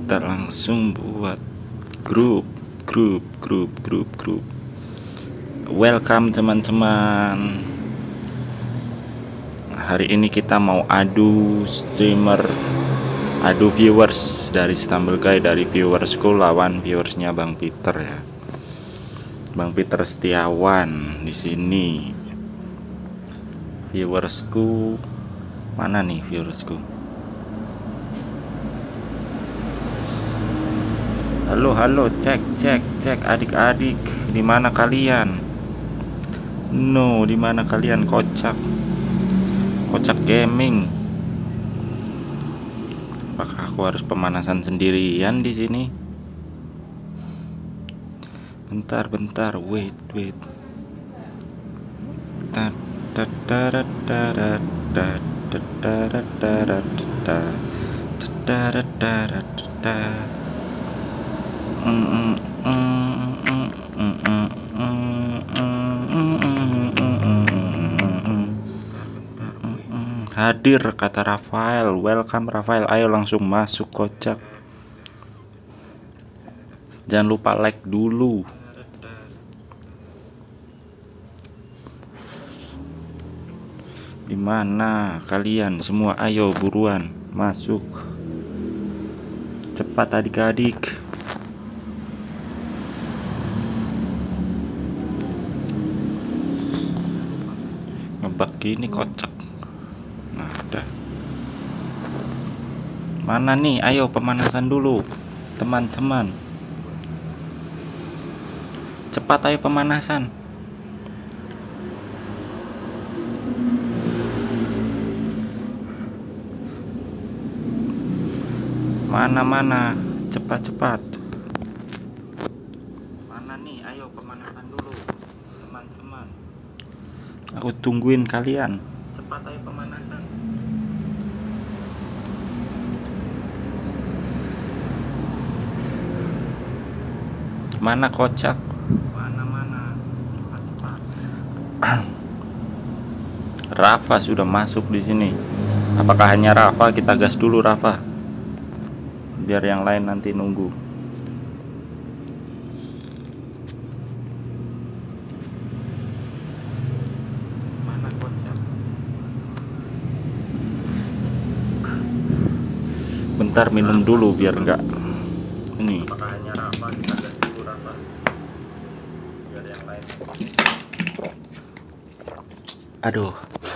kita langsung buat grup. Welcome teman-teman. Hari ini kita mau adu streamer, adu viewers dari Stumble Guy, dari viewersku lawan viewersnya Bang Peter ya. Bang Peter Setiawan di sini. Viewersku mana nih viewersku? Halo, cek adik-adik, di mana kalian? No, di mana kalian? Kocak gaming. Apakah aku harus pemanasan sendirian di sini? Bentar, wait. Hadir, kata Rafael. Welcome Rafael, ayo langsung masuk kocak. Jangan lupa like dulu. Dimana kalian semua? Ayo buruan masuk. Cepat adik-adik. Ngebug gini kocak. Nah, udah. Mana nih? Ayo pemanasan dulu, teman-teman. Cepat ayo pemanasan. Mana? Cepat. Mana nih? Ayo pemanasan dulu, teman-teman. Aku tungguin kalian. Cepat ayo pemanasan. Mana kocak? Mana? Cepat. Rafa sudah masuk di sini. Apakah hanya Rafa? Kita gas dulu Rafa, biar yang lain nanti nunggu. Mana kocak? Bentar minum dulu biar enggak ini. Apakah hanya Rafa? Kita gas dulu Rafa, biar yang lain. Aduh.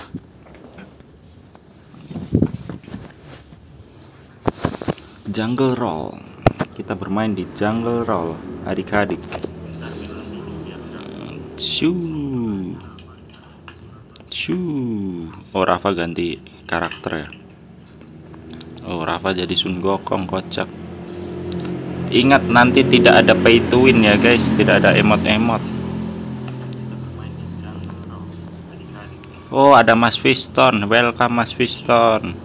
Jungle Roll. Kita bermain di Jungle Roll, adik-adik. Shoo. Oh, Rafa ganti karakter ya. Oh, Rafa jadi Sun Gokong, kocak. Ingat, nanti tidak ada pay to win ya guys, tidak ada emot-emot. Oh, ada Mas Fiston. Welcome Mas Fiston.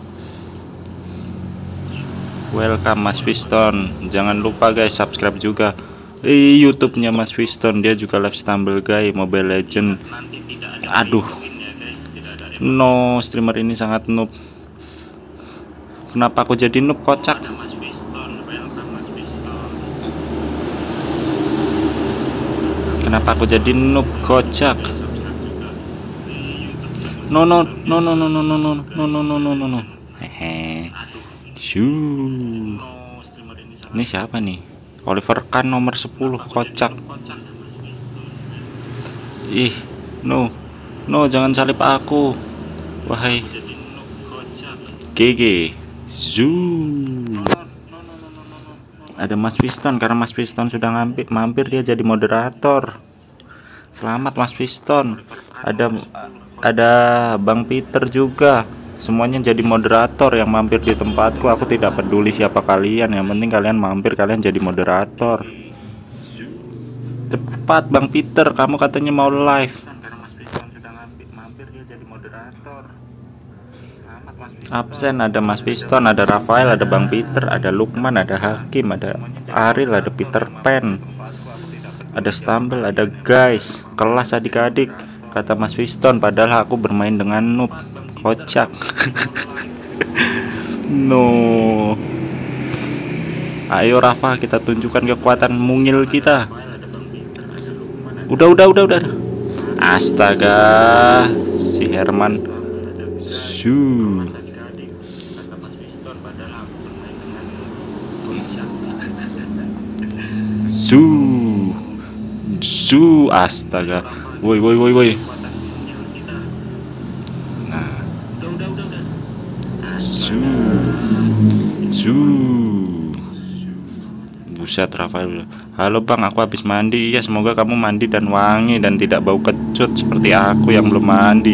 Jangan lupa guys subscribe juga YouTube-nya Mas Fiston. Dia juga live Stumble Guy Mobile Legend. Aduh, no, streamer ini sangat noob. Kenapa aku jadi noob kocak? No. Hehe. Ini siapa nih? Oliver Kahn nomor 10, kocak. Ih, no, jangan salib aku. Wahai GG. Ada Mas Fiston, karena Mas Fiston sudah mampir dia jadi moderator. Selamat Mas Fiston. Ada Bang Peter juga. Semuanya jadi moderator yang mampir di tempatku. Aku tidak peduli siapa kalian, yang penting kalian mampir, kalian jadi moderator. Cepat Bang Peter, kamu katanya mau live. Absen ada Mas Fiston, ada Rafael, ada Bang Peter, ada Lukman, ada Hakim, ada Aril, ada Peter Pan, ada Stumble, ada guys. Kelas adik-adik, kata Mas Fiston, padahal aku bermain dengan noob. Kocak. No. Ayo Rafa, kita tunjukkan kekuatan mungil kita. Udah. Astaga, si Herman. Su. Astaga. Woi. Nah, su. Buset, Rafael. Halo Bang, aku habis mandi. Ya, semoga kamu mandi dan wangi dan tidak bau kecut seperti aku yang belum mandi.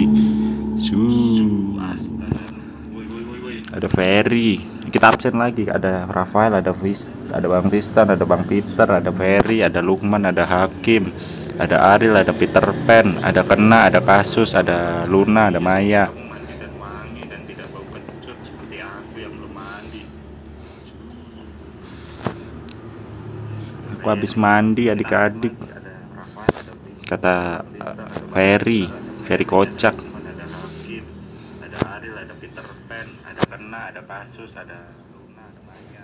Ada Ferry. Kita absen lagi. Ada Rafael, ada Bang Tristan, ada Bang Peter, ada Ferry, ada Lukman, ada Hakim, ada Ariel, ada Peter Pan, ada Kena, ada Kasus, ada Luna, ada Maya. Aku habis mandi adik-adik, kata Ferry kocak. Ada Ariel, ada Peter Pan, ada Kena, ada Kasus, ada Luna, ada Maya.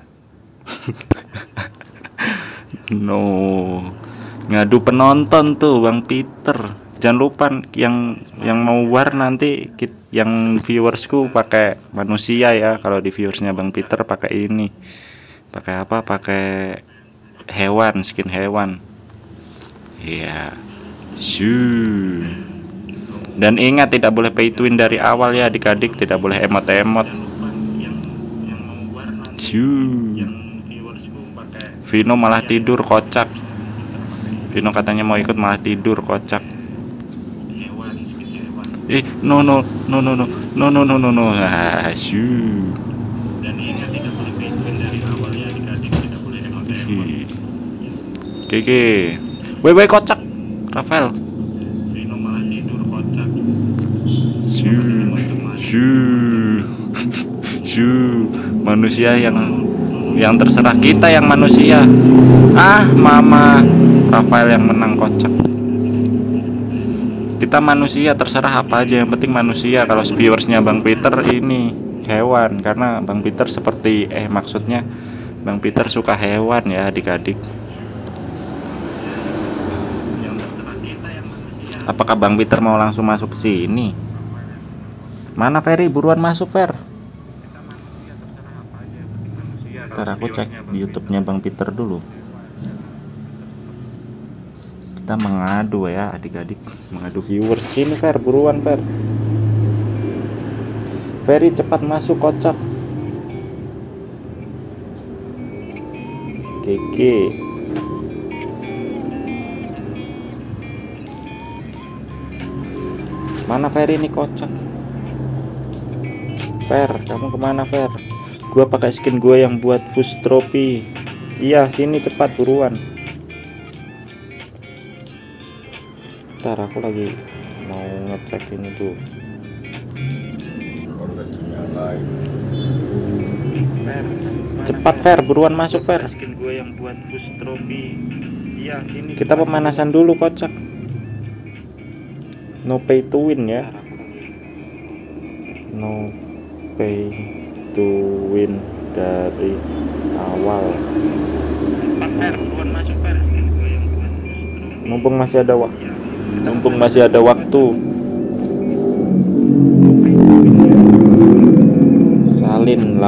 No, ngadu penonton tuh Bang Peter. Jangan lupa yang mau war nanti yang viewersku pakai manusia ya. Kalau di viewersnya Bang Peter pakai ini. Pakai apa? Pakai hewan, skin hewan. Iya. Dan ingat, tidak boleh pay to win dari awal ya adik-adik, tidak boleh emot-emot. Vino malah tidur, kocak. Vino katanya mau ikut malah tidur, kocak. No. Oke. Woi kocak. Rafael. Vino malah tidur, kocak. Manusia yang terserah, kita yang manusia. Mama. Rafael yang menang, kocak. Kita manusia, terserah apa aja, yang penting manusia. Kalau viewersnya Bang Peter ini hewan, karena Bang Peter maksudnya Bang Peter suka hewan ya adik-adik. Apakah Bang Peter mau langsung masuk ke sini? Mana Ferry? Buruan masuk, Fer. Ntar aku cek di YouTube-nya Bang Peter dulu. Kita mengadu ya adik-adik, mengadu viewers. Sini Fer, buruan Fer. Ferry cepat masuk, kocak. Oke. Mana Ferry nih, kocak? Fer, kamu kemana Fer? Gua pakai skin gua yang buat push trophy. Iya, sini cepat, buruan. Ntar aku lagi mau ngecek ini tuh. Cepat Fer, buruan masuk Fer. Skin gua yang buat push trophy. Iya, sini. Kita pemanasan dulu, kocak. No pay to win ya. No pay to win dari awal. Cepat Fer, buruan masuk Fer. Mumpung masih ada waktu. Salin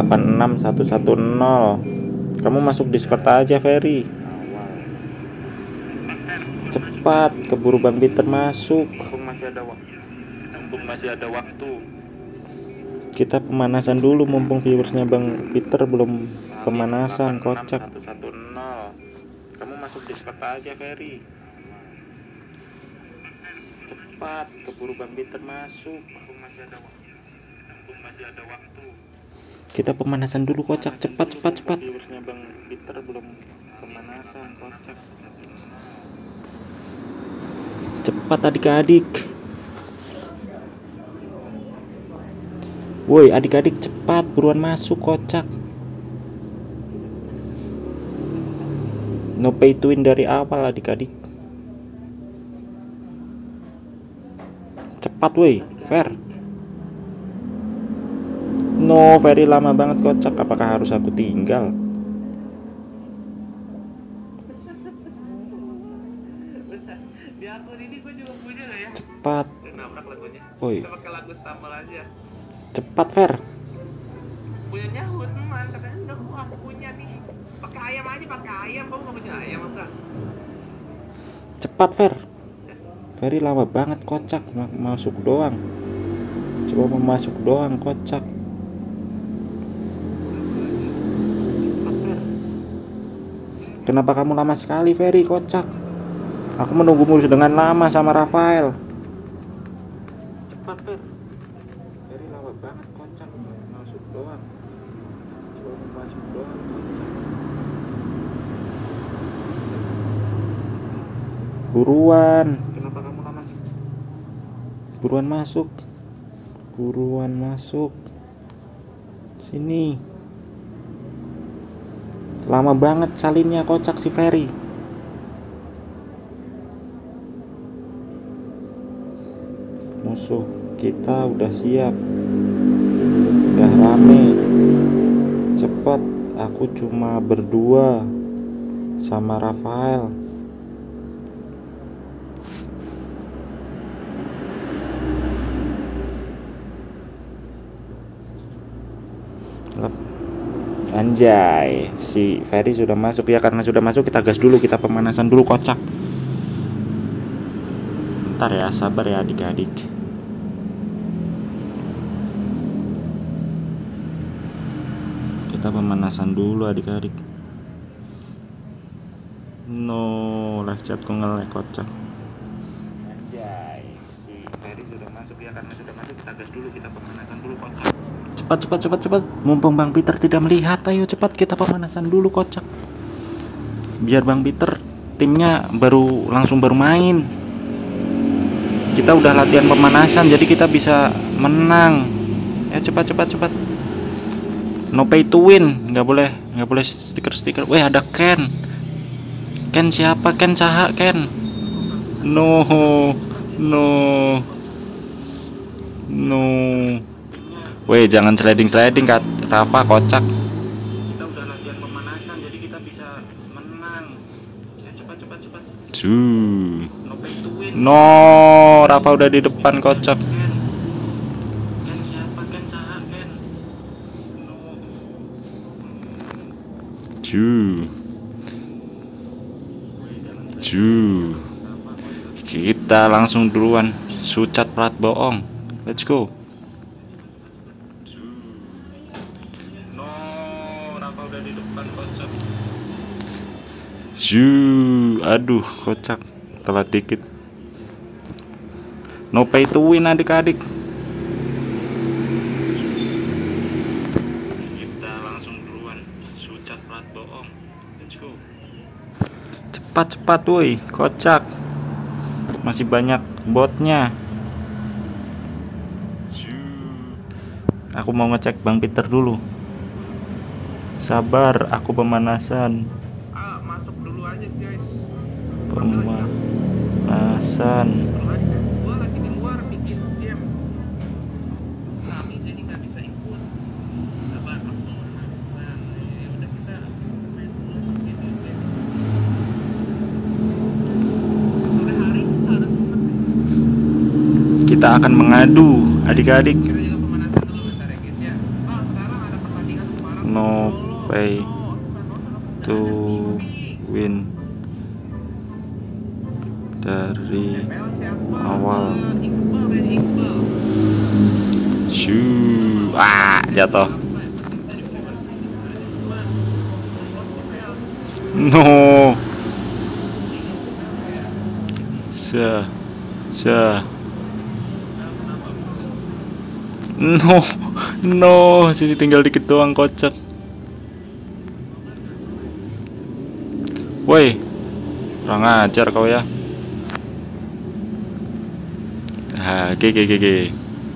86110. Kamu masuk Discord aja, Ferry. Cepat, keburu Bang Peter masuk. Mumpung masih ada waktu. Kita pemanasan dulu mumpung viewersnya Bang Peter belum pemanasan, kocak. Kamu masuk Discord aja, Ferry. Cepat, keburu Bang Peter masuk. Mumpung masih ada waktu. Kita pemanasan dulu, kocak. Cepat. Viewersnya Bang Peter belum pemanasan, kocak. Cepat adik-adik. Woi adik-adik, cepat, buruan masuk, kocak. No pay to win dari awal adik-adik. Cepat woi, Fer. No, Ferry lama banget, kocak. Apakah harus aku tinggal? cepat. Udah nabrak lagunya. Woi, Kita pakai lagu stumble aja. cepat Fer. Punyanya Hutman katanya udah aku punya nih. Pakai ayam aja, pakai ayam. Kamu nggak punya ayam apa? Cepat Fer. Ferry lama banget, kocak. Masuk doang. Coba mau masuk doang, kocak. Cepat Fer. Kenapa kamu lama sekali Ferry, kocak? Aku menunggumu dengan lama sama Rafael. Cepat Fer. Ferry lama banget, kocak. Masuk doang. Coba mau masuk doang, kocak. Buruan. Kenapa kamu lama sih? Buruan masuk. Buruan masuk. Sini. Lama banget salinnya, kocak si Ferry. Musuh kita udah siap. Udah rame. Cepat, aku cuma berdua sama Rafael. Anjay, si Ferry sudah masuk ya. Karena sudah masuk, kita gas dulu, kita pemanasan dulu, kocak. Bentar ya, sabar ya adik-adik. Kita pemanasan dulu adik-adik. No, live chatku nge-lag, kocak. Anjay, si Ferry sudah masuk ya. Karena sudah masuk, kita gas dulu, kita pemanasan dulu, kocak. Cepat. Mumpung Bang Peter tidak melihat, ayo cepat kita pemanasan dulu, kocak. Biar Bang Peter timnya baru main. Kita udah latihan pemanasan, jadi kita bisa menang. Ya cepat. No pay to win, nggak boleh stiker. Weh, ada Ken. Ken siapa? Ken saha Ken? No. Weh, jangan sliding Kak Rafa, kocak. Kita udah latihan pemanasan, jadi kita bisa menang. Ya cepat. No, Rafa udah di depan, kocak. Ken siapa? Ken saha Ken? Kita langsung duluan. Sucat plat bohong. Let's go. Di depan, kocak. Aduh, kocak. Telat dikit. No pay to win adik-adik. Kita langsung duluan. Sucat plat bohong. Let's go. Cepat woi, kocak. Masih banyak botnya. Aku mau ngecek Bang Peter dulu. Sabar, aku pemanasan. Masuk dulu aja guys. Pemanasan. Gua lagi di luar bikin game. Kami jadi nggak bisa ikut. Sabar, aku pemanasan. Udah kita main dulu gitu guys. Sore hari kita harus Kita akan mengadu adik-adik. Kita juga pemanasan dulu bentar ya guys ya. Sekarang ada pertandingan Semarang. No pay to win dari awal. Jatuh. No. No, sini tinggal dikit doang, kocak. Woi, kurang ajar kau ya. G.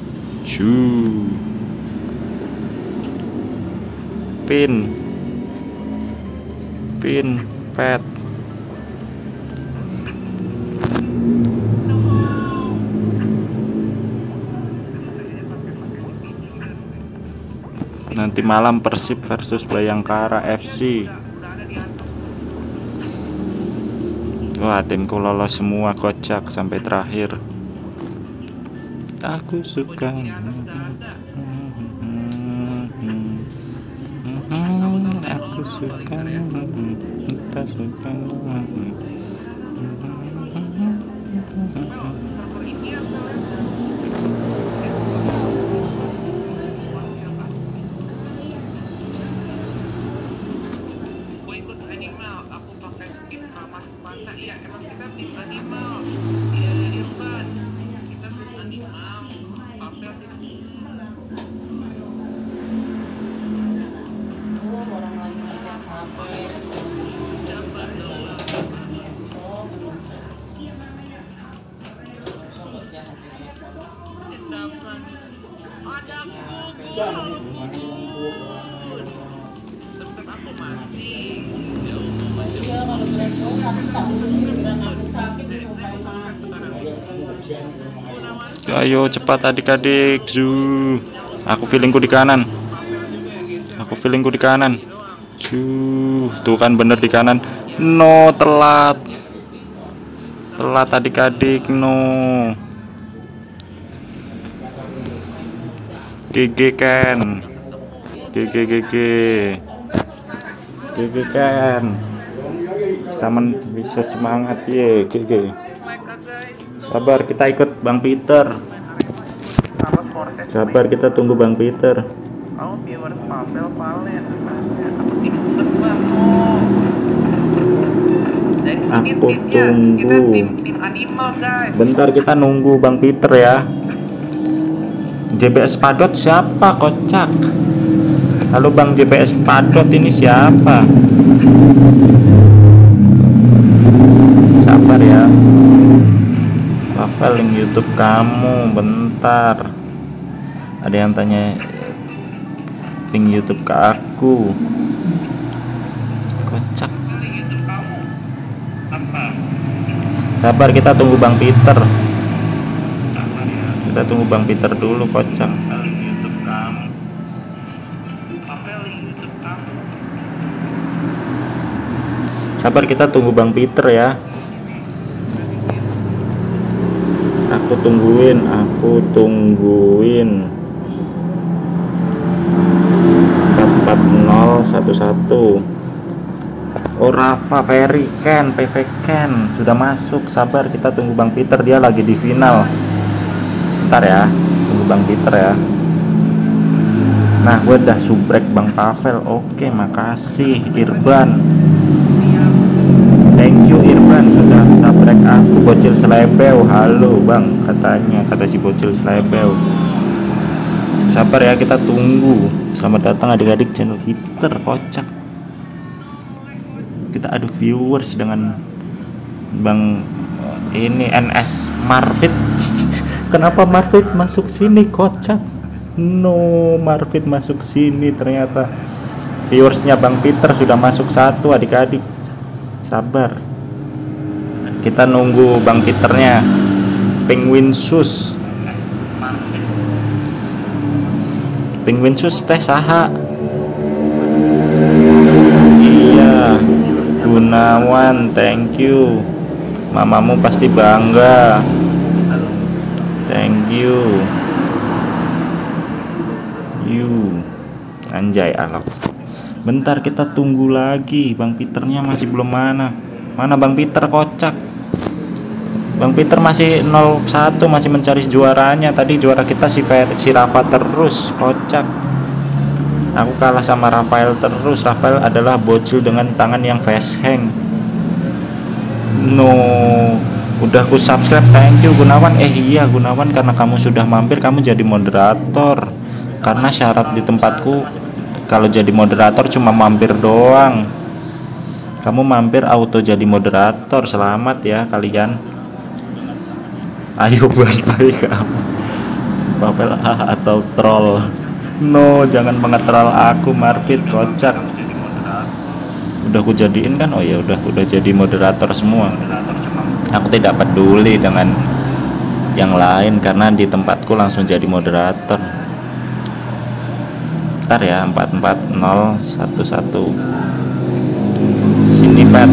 Pin pet. Nanti malam Persib versus Bayangkara FC. Wah, timku lolos semua, kocak, sampai terakhir. Aku suka. Pojok kiri atas sudah ada. Aku suka. Kita suka. Well, server ini yang kalian gue ikut animal, aku pakai skin ramah mana ya, emang kita tim animal. Iya, Irfan, kita tim animal. Apel Orang lagi main HP. dapat doang. Sobat jahat ini. Dapat. Ada gugur. Sempet aku masih jauh. Iya, kalau grab dong aku tak sendiri dan aku sakit sampai mati. Ayo cepat adik-adik. Aku feelingku di kanan. Aku feelingku di kanan. Tuh kan bener di kanan. No, telat. Telat adik-adik, no. GG Ken. GG Ken. Bisa semangat ye, GG. Sabar, kita ikut Bang Peter. Sabar, kita tunggu Bang Peter. Oh, viewers Pavel Palen. Aku ikut Bang. Oh. Dari sini Aku timnya, kita tunggu. tim animal guys. Bentar, kita nunggu Bang Peter ya. JBS Padot siapa, kocak? Halo Bang JBS Padot, ini siapa? Sabar ya. Pavel, link YouTube kamu, bentar. Ada yang tanya link YouTube ke aku. Kocak. YouTube kamu. Apa? Sabar, kita tunggu Bang Peter. Kita tunggu Bang Peter dulu, kocak. YouTube kamu. Pavel YouTube kamu. Sabar, kita tunggu Bang Peter ya. Aku tungguin. 44011. Oh, Rafa, Ferry, Ken, PV Ken sudah masuk. Sabar, kita tunggu Bang Peter, dia lagi di final. Bentar ya, tunggu Bang Peter ya. Nah, gue udah subrek Bang Pavel. Oke, makasih Irban. Thank you Irban sudah subrek aku. Bocil Selebeu, halo Bang, kata si Bocil Selebeu. Sabar ya, kita tunggu. Selamat datang adik-adik channel Peter, kocak. Kita adu viewers dengan Bang ini NS Marvit. Kenapa Marvit masuk sini, kocak? No, Marvit masuk sini ternyata. Viewersnya Bang Peter sudah masuk 1 adik-adik. Sabar. Kita nunggu Bang Peternya. Penguin Sus. Penguin Sus teh saha? Iya. Gunawan, thank you. Mamamu pasti bangga. Thank you. Anjay alok. Bentar, kita tunggu lagi. Bang Peternya masih belum mana. Mana Bang Peter, kocak? Bang Peter masih 01, masih mencari juaranya. Tadi juara kita si Rafa terus, kocak. Aku kalah sama Rafael terus. Rafael adalah bocil dengan tangan yang face hang. No, udah ku subscribe, thank you Gunawan. Iya Gunawan, karena kamu sudah mampir, kamu jadi moderator. Karena syarat di tempatku kalau jadi moderator cuma mampir doang. Kamu mampir auto jadi moderator. Selamat ya kalian. Ayo baik-baik kamu. Papel atau troll. No, jangan mengetrol aku Marvit, kocak. Udah ku jadiin kan? Oh ya udah jadi moderator semua. Aku tidak peduli dengan yang lain karena di tempatku langsung jadi moderator. Bentar ya, 44011. Sini Pat.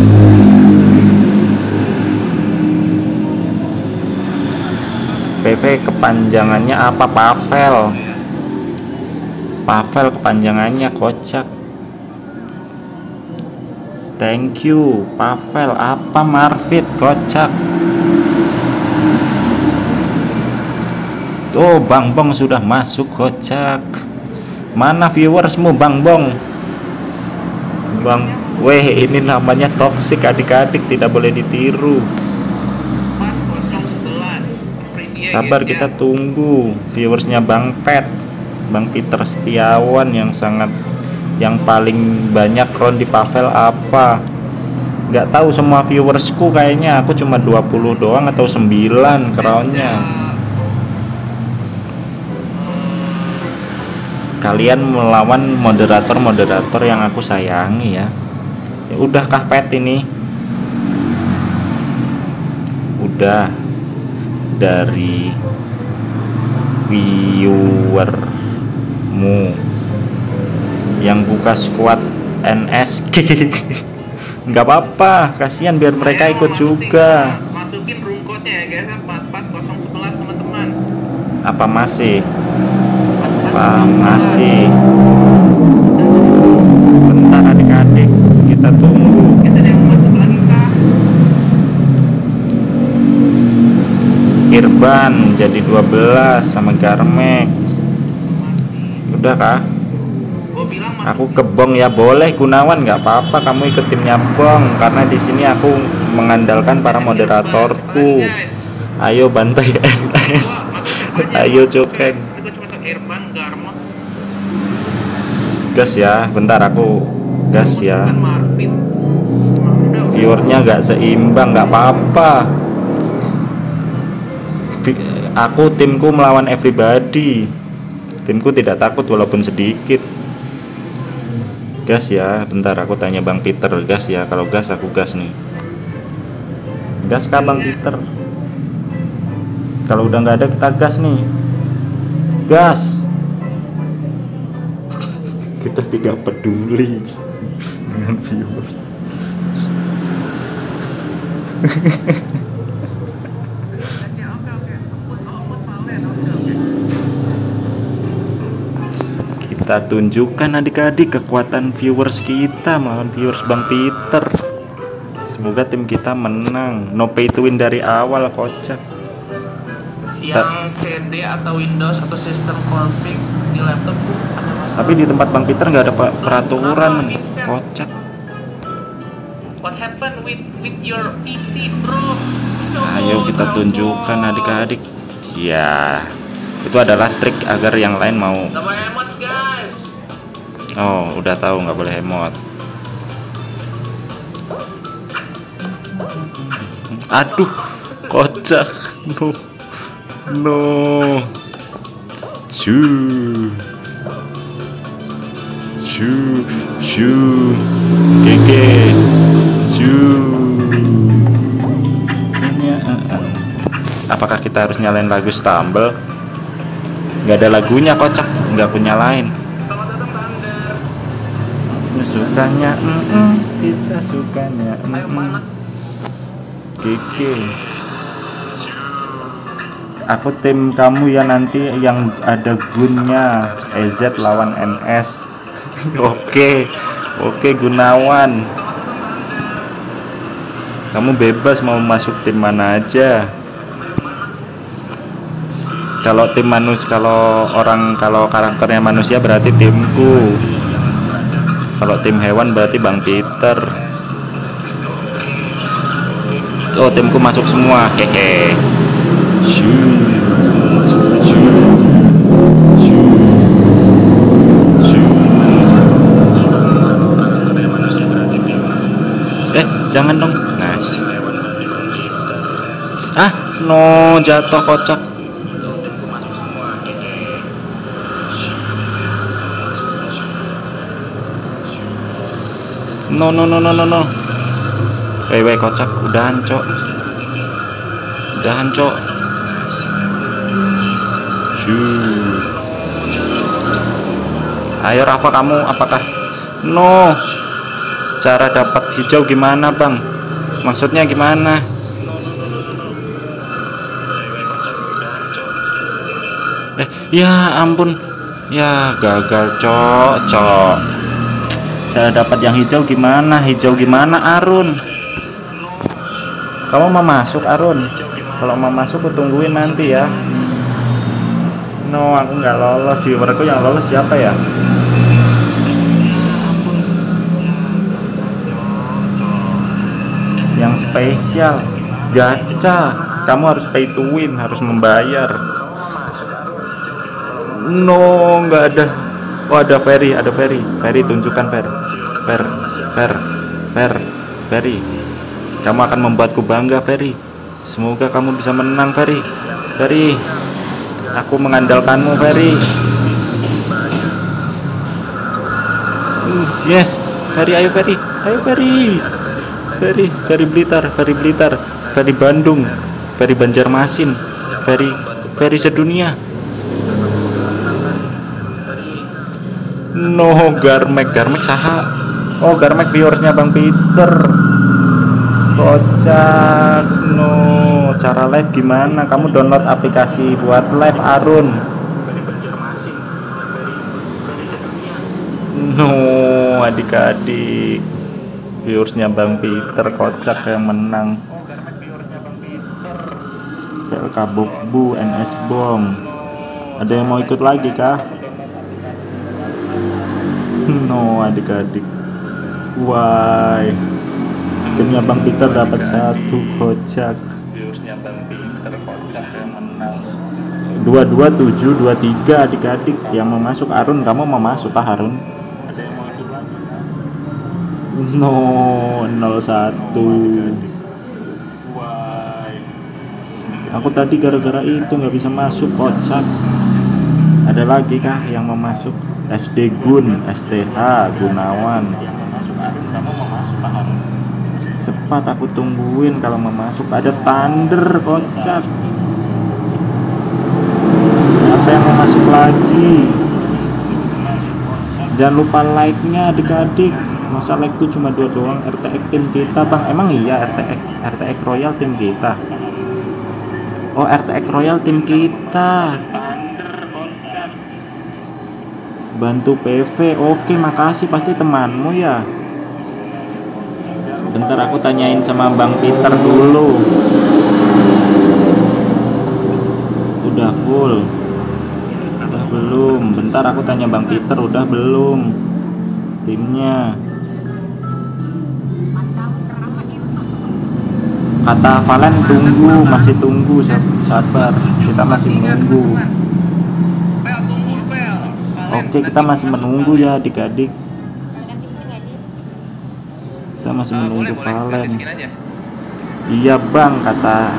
PV kepanjangannya apa? Pavel. Pavel kepanjangannya, kocak. Thank you Pavel. Apa? Marvit, kocak. Oh, Bang Bong sudah masuk, kocak. Mana viewersmu, Bang Bong? Bang, weh, ini namanya toxic adik-adik, tidak boleh ditiru. 4011 Sabar, kita tunggu viewersnya Bang Pet, Bang Peter Setiawan yang paling banyak crown di Pavel apa? Nggak tahu semua viewersku, kayaknya aku cuma 20 doang atau 9 crownnya. Kalian melawan moderator yang aku sayangi ya. Ya udahkah Pet ini? Udah. Dari viewermu yang buka squad NS. Nggak apa-apa, kasihan biar mereka ikut juga. Masukin room code-nya ya guys, 44011 teman-teman. Apa masih? Bentar adik-adik, kita tunggu. Guys, ada yang mau masuk lagi kah? Irban jadi 12 sama Garmek. Masih. Udah kah? Gua bilang masuk. Aku ke Bong ya, boleh Gunawan, nggak apa-apa kamu ikut timnya Bong, karena di sini aku mengandalkan para moderatorku. Ayo bantai NS. Ayo coken. Ini gua cuma tahu Irban, Garmot. Gas ya, bentar aku gas ya. Bukan Marvin. Viewernya nggak seimbang, nggak apa-apa. Aku timku melawan everybody. Timku tidak takut walaupun sedikit. Gas ya, bentar aku tanya Bang Peter. Gas ya, kalau gas aku gas nih. Gas kah Bang Peter? Kalau udah nggak ada kita gas nih. Gas. Kita tidak peduli dengan viewers. Kita tunjukkan adik-adik kekuatan viewers kita melawan viewers Bang Peter. Semoga tim kita menang. No pay to win dari awal, kocak. Yang CD atau Windows atau sistem config di laptop ada masalah. Tapi di tempat Bang Peter nggak ada peraturan, kocak. What happened with your PC, bro? Ayo kita tunjukkan adik-adik. Ya, itu adalah trik agar yang lain mau. Gak boleh emot, guys. Oh, udah tahu nggak boleh emot. Aduh, kocak. No. Shoo. Gege. Apakah kita harus nyalain lagu Stumble? Nggak ada lagunya, kocak. Nggak aku nyalain. Selamat datang, Thunder. Sukanya, kita sukanya. Ayo mana? Gege. Aku tim kamu ya nanti yang ada gunnya. EZ lawan NS. Oke Gunawan. Kamu bebas mau masuk tim mana aja. Kalau kalau karakternya manusia berarti timku. Kalau tim hewan berarti Bang Peter. Oh, timku masuk semua. Hehe. Jangan dong. Nice. No, jatuh, kocak. No. Weh, kocak, udahan, cok. Ayo Rafa, kamu apakah? No. Cara dapat hijau gimana, Bang? Maksudnya gimana? Ya ampun, ya gagal cok. Cara dapat yang hijau gimana? Hijau gimana Arun? Kamu mau masuk Arun? Kalau mau masuk aku tungguin nanti ya. No, aku nggak lolos. Viewerku yang lolos siapa ya? Yang spesial gacha. Kamu harus pay to win, harus membayar. No, nggak ada. Oh, ada Ferry. Ferry tunjukkan Ferry. Kamu akan membuatku bangga, Ferry. Semoga kamu bisa menang, Ferry. Aku mengandalkanmu, Ferry. Yes, Ferry, ayo Ferry. Ferry Blitar, Ferry Bandung, Ferry Banjarmasin, Ferry sedunia. No, Garmek saha. Oh, Garmek viewersnya Bang Peter. Kocak. No, cara live gimana? Kamu download aplikasi buat live Arun. No, adik-adik, viewersnya Bang Peter kocak yang menang. PLK Bokbu NS Bong. Ada yang mau ikut lagi kah? No, adik-adik. Why? Timnya Bang Peter dapat 1 kocak. Viewersnya Bang Peter kocak yang menang. 22-7-23 adik-adik. Yang mau masuk Arun, kamu mau masuk kah Arun? Ada yang mau ikut lagi? No, 01. Why? Aku tadi gara-gara itu nggak bisa masuk kocak. Ada lagi kah yang mau masuk? SD Gun, STH Gunawan. Cepat aku tungguin kalau mau masuk. Ada Thunder kocak. Siapa yang mau masuk lagi? Jangan lupa like-nya adik-adik. Masa like-ku cuma 2 doang. RTX tim kita Bang. Emang iya RTX Royal tim kita. Oh, RTX Royal tim kita. Bantu PV. Oke, makasih, pasti temanmu ya. Bentar aku tanyain sama Bang Peter dulu. Udah full? Udah belum? Bentar aku tanya Bang Peter, udah belum timnya? Kata Valen tunggu, masih tunggu, sabar. Kita masih menunggu. Oke, kita masih menunggu ya adik-adik. Kita masih menunggu Valen. Iya Bang, kata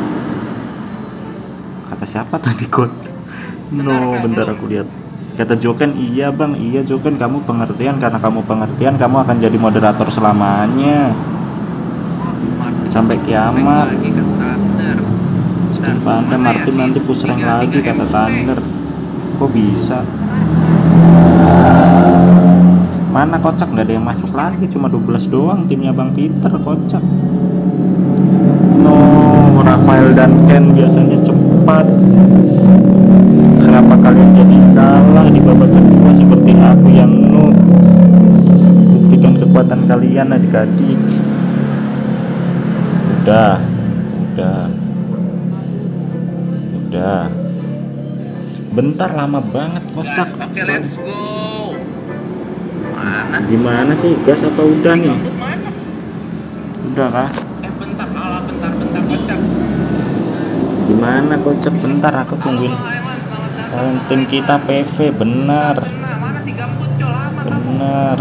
siapa tadi coach? No, bentar aku lihat. Kata Joken, iya Bang, iya Joken, kamu pengertian. Karena kamu pengertian, kamu akan jadi moderator selamanya sampai kiamat. Skin Panda Martin nanti push rank lagi, kata Thunder. Kok bisa? Mana kocak, nggak ada yang masuk lagi, cuma 12 doang timnya Bang Peter kocak. No, Rafael dan Ken biasanya cepat. Kenapa kalian jadi kalah di babak kedua seperti aku yang noob? Buktikan kekuatan kalian adik-adik. Udah. Bentar, lama banget kocak. Oke, let's go. Mana? Gimana sih, gas apa udah nih? Mana? Udah kah? Bentar kocak. Gimana kocak? Bentar aku tungguin. Kalian tim kita PV, benar. Mana 3 muncul lama. Benar.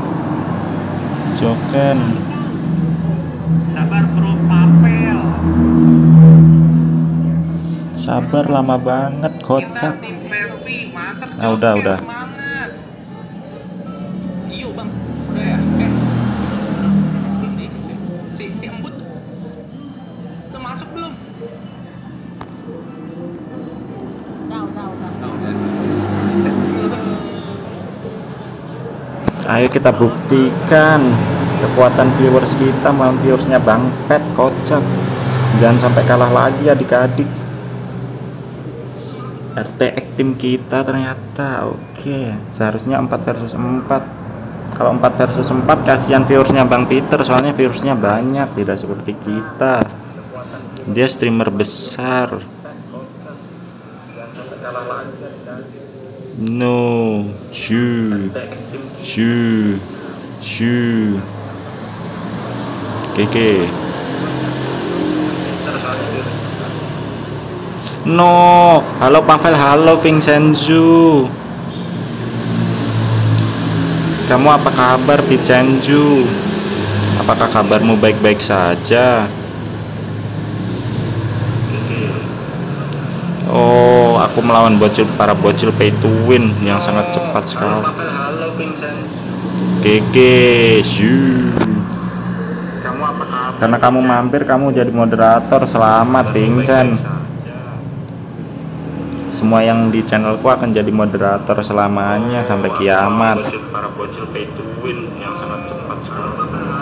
Joken. Sabar bro, papel. Sabar, lama banget kocak. Tim Pevi, mantap. Nah, udah. Semangat. Iyo Bang. Udah ya? Ini si Embut udah masuk belum? Udah. Let's go. Ayo kita buktikan kekuatan viewers kita melawan viewersnya Bang Pet kocak. Jangan sampai kalah lagi adik-adik. RTX tim kita ternyata. Oke, seharusnya 4 versus 4. Kalau 4 versus 4 kasihan viewersnya Bang Peter, soalnya viewersnya banyak, tidak seperti kita. Dia streamer besar. No, shoo, shoo, shoo. Keke. No, halo Pavel, halo Vincenzo. Kamu apa kabar Vincenzo? Apakah kabarmu baik-baik saja? Oh, aku melawan para bocil pay to win yang sangat cepat sekali. Keke, shoo. Karena kamu mampir, kamu jadi moderator. Selamat Vincent. Semua yang di channelku akan jadi moderator selamanya sampai kiamat. Para bocil pay to win yang sangat cepat sekali.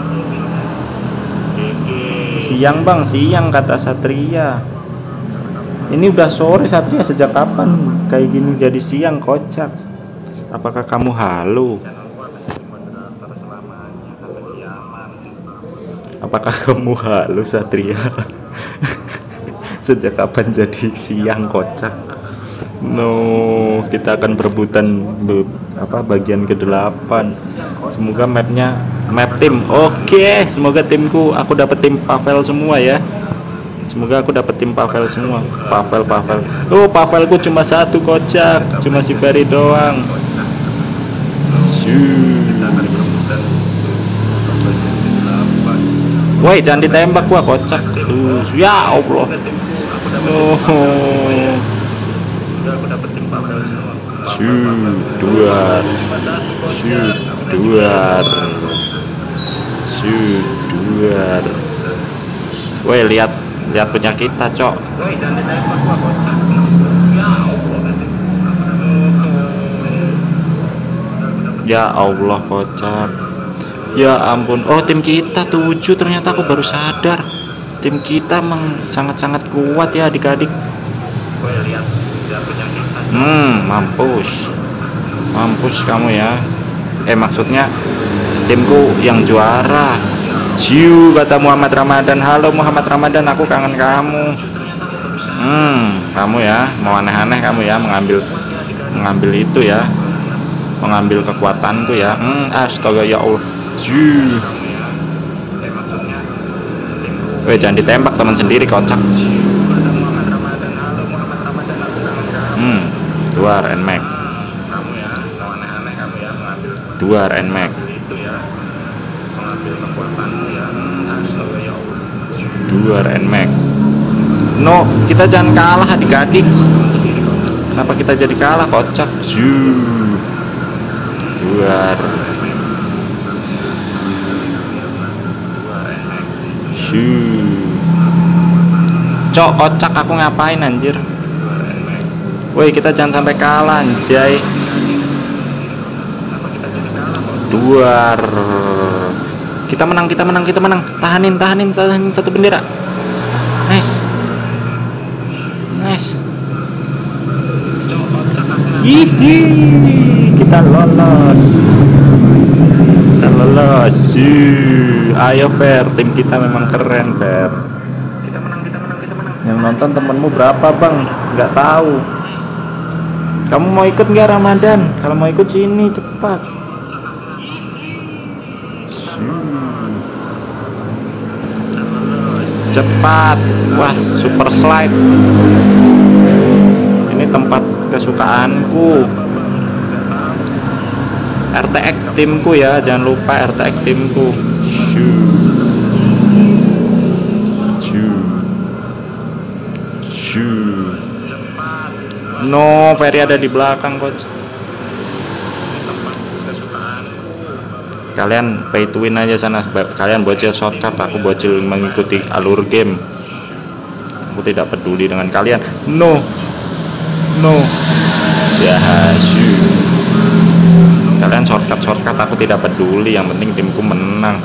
Siang bang, siang kata Satria. Ini udah sore Satria, sejak kapan kayak gini jadi siang, kocak. Apakah kamu halu? Apakah kamu halu Satria? Sejak kapan jadi siang, kocak? No, kita akan perebutan bagian ke-8. Semoga map tim. Oke, semoga timku, aku dapat tim Pavel semua ya. Semoga aku dapat tim Pavel semua. Pavel. Oh, Pavelku cuma satu, kocak. Cuma si Ferry doang. Woi, jangan ditembak gua, kocak. Ya Allah. No. Duar. Woi, lihat punya kita, cok. Ya Allah, kocak. Ya ampun. Oh, tim kita 7 ternyata, aku baru sadar. Tim kita emang sangat-sangat kuat ya adik-adik. Mampus kamu ya. Maksudnya timku yang juara. Ciu, kata Muhammad Ramadan. Halo Muhammad Ramadan, aku kangen kamu. Kamu ya mau aneh-aneh, kamu ya mengambil itu ya, mengambil kekuatanku ya. Astaga ya Allah. Ciu. Jangan ditembak teman sendiri, kocak. Duar and Mac. Duar and Mac. Duar and Mac. No, kita jangan kalah adik-adik. Kenapa kita jadi kalah, kocak? Duar. Cok, kocak, aku ngapain anjir? Woi, kita jangan sampai kalah anjay. Duar. Kita menang. Tahanin satu bendera. Nice. Hihi, kita lolos. Ayo Fer, tim kita memang keren Fer. Kita menang. Yang nonton temenmu berapa bang? Nggak tahu. Kamu mau ikut nggak Ramadan? Kalau mau ikut sini cepat. Cepat. Wah, super slide. Ini tempat kesukaanku. RTX timku ya, jangan lupa RTX timku. No, Ferry ada di belakang, coach. Kalian pay to win aja sana. Kalian bocil shortcut, aku bocil mengikuti alur game. Aku tidak peduli dengan kalian. No. Syahasyu. Kalian shortcut, aku tidak peduli. Yang penting timku menang.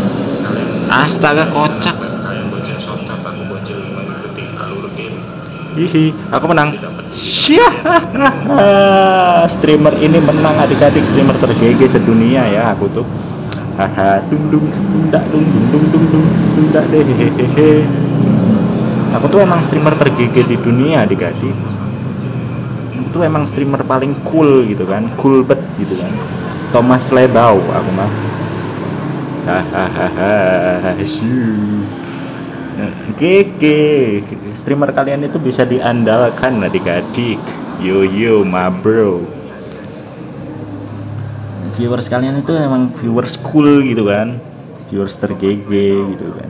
Astaga, kocak. Hihi, aku menang. Syah. Streamer ini menang adik-adik, streamer tergege sedunia ya aku tuh. Haha, dung dung dung dak dung dung dung dung dung dung dak deh hehehe. Aku tuh emang streamer tergege di dunia adik-adik. Itu emang streamer paling cool gitu kan, cool bet gitu kan. Thomas Lebau aku mah. Hahaha. Oke, streamer kalian itu bisa diandalkan adik-adik. Yo yo ma bro. Viewers kalian itu emang viewers cool gitu kan, viewers tergege gitu kan.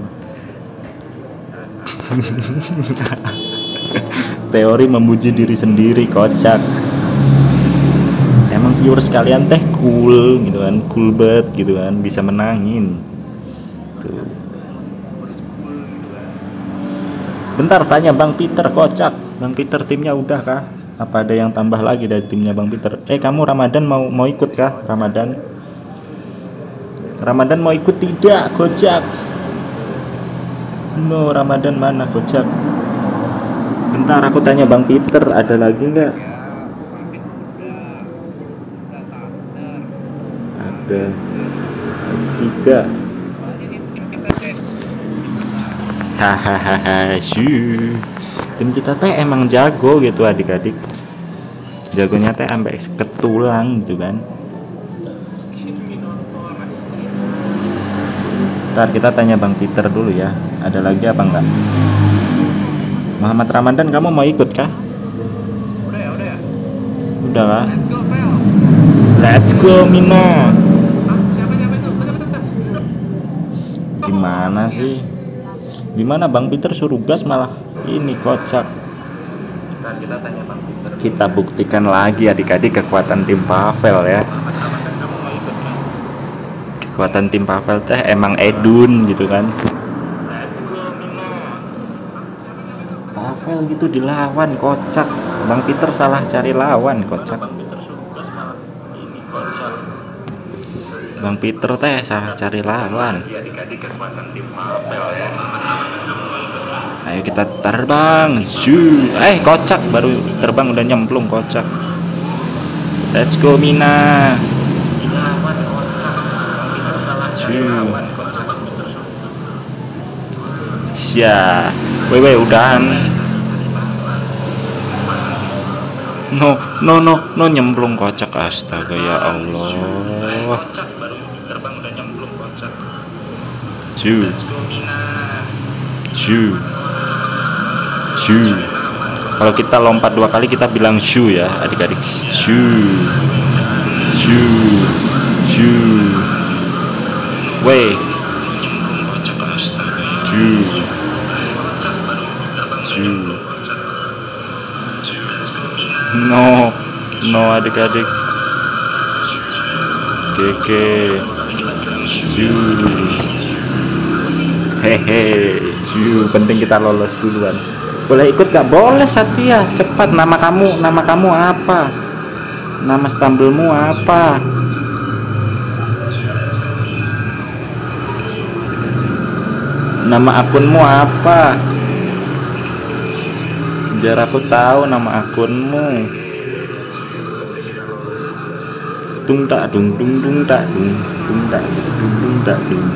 Teori memuji diri sendiri, kocak. Emang viewers kalian teh cool gitu kan, cool banget gitu kan, bisa menangin. Tuh. Bentar, tanya Bang Peter, kocak. Bang Peter timnya udah kah? Apa ada yang tambah lagi dari timnya Bang Peter? Kamu Ramadan mau ikut kah? Ramadan mau ikut tidak, kocak? No, Ramadan mana, kocak? Bentar, aku tanya Bang Peter, ada lagi nggak? Ada 3. Hahaha, tim kita teh emang jago gitu adik-adik, jagonya teh sampai ketulang gitu kan. Ntar kita tanya Bang Peter dulu ya, ada lagi apa enggak? Muhammad Ramadan, kamu mau ikut kah? Udah kah? Let's go Mina. Gimana sih? Gimana Bang Peter suruh gas malah ini, kocak. Kita tanya Bang Peter. Kita buktikan lagi adik-adik kekuatan tim Pavel ya. Kekuatan tim Pavel teh emang edun gitu kan. Pavel gitu dilawan, kocak. Bang Peter salah cari lawan, kocak. Bang Peter teh salah cari lawan. Ayo kita terbang. Kocak baru terbang udah nyemplung, kocak. Let's go Mina. Sia. Weh udahan. No nyemplung, kocak. Astaga ya Allah. Kalau kita lompat 2 kali kita bilang shoo ya adik-adik. Shoo. Weh. No adik-adik. Keke. Hehe. Penting kita lolos duluan. Boleh ikut gak? Boleh Satria, cepat. Nama kamu apa? Nama stumblemu apa? Nama akunmu apa? Biar aku tahu nama akunmu. Dung tak dung dung dung tak dung dung tak dung dung tak dung.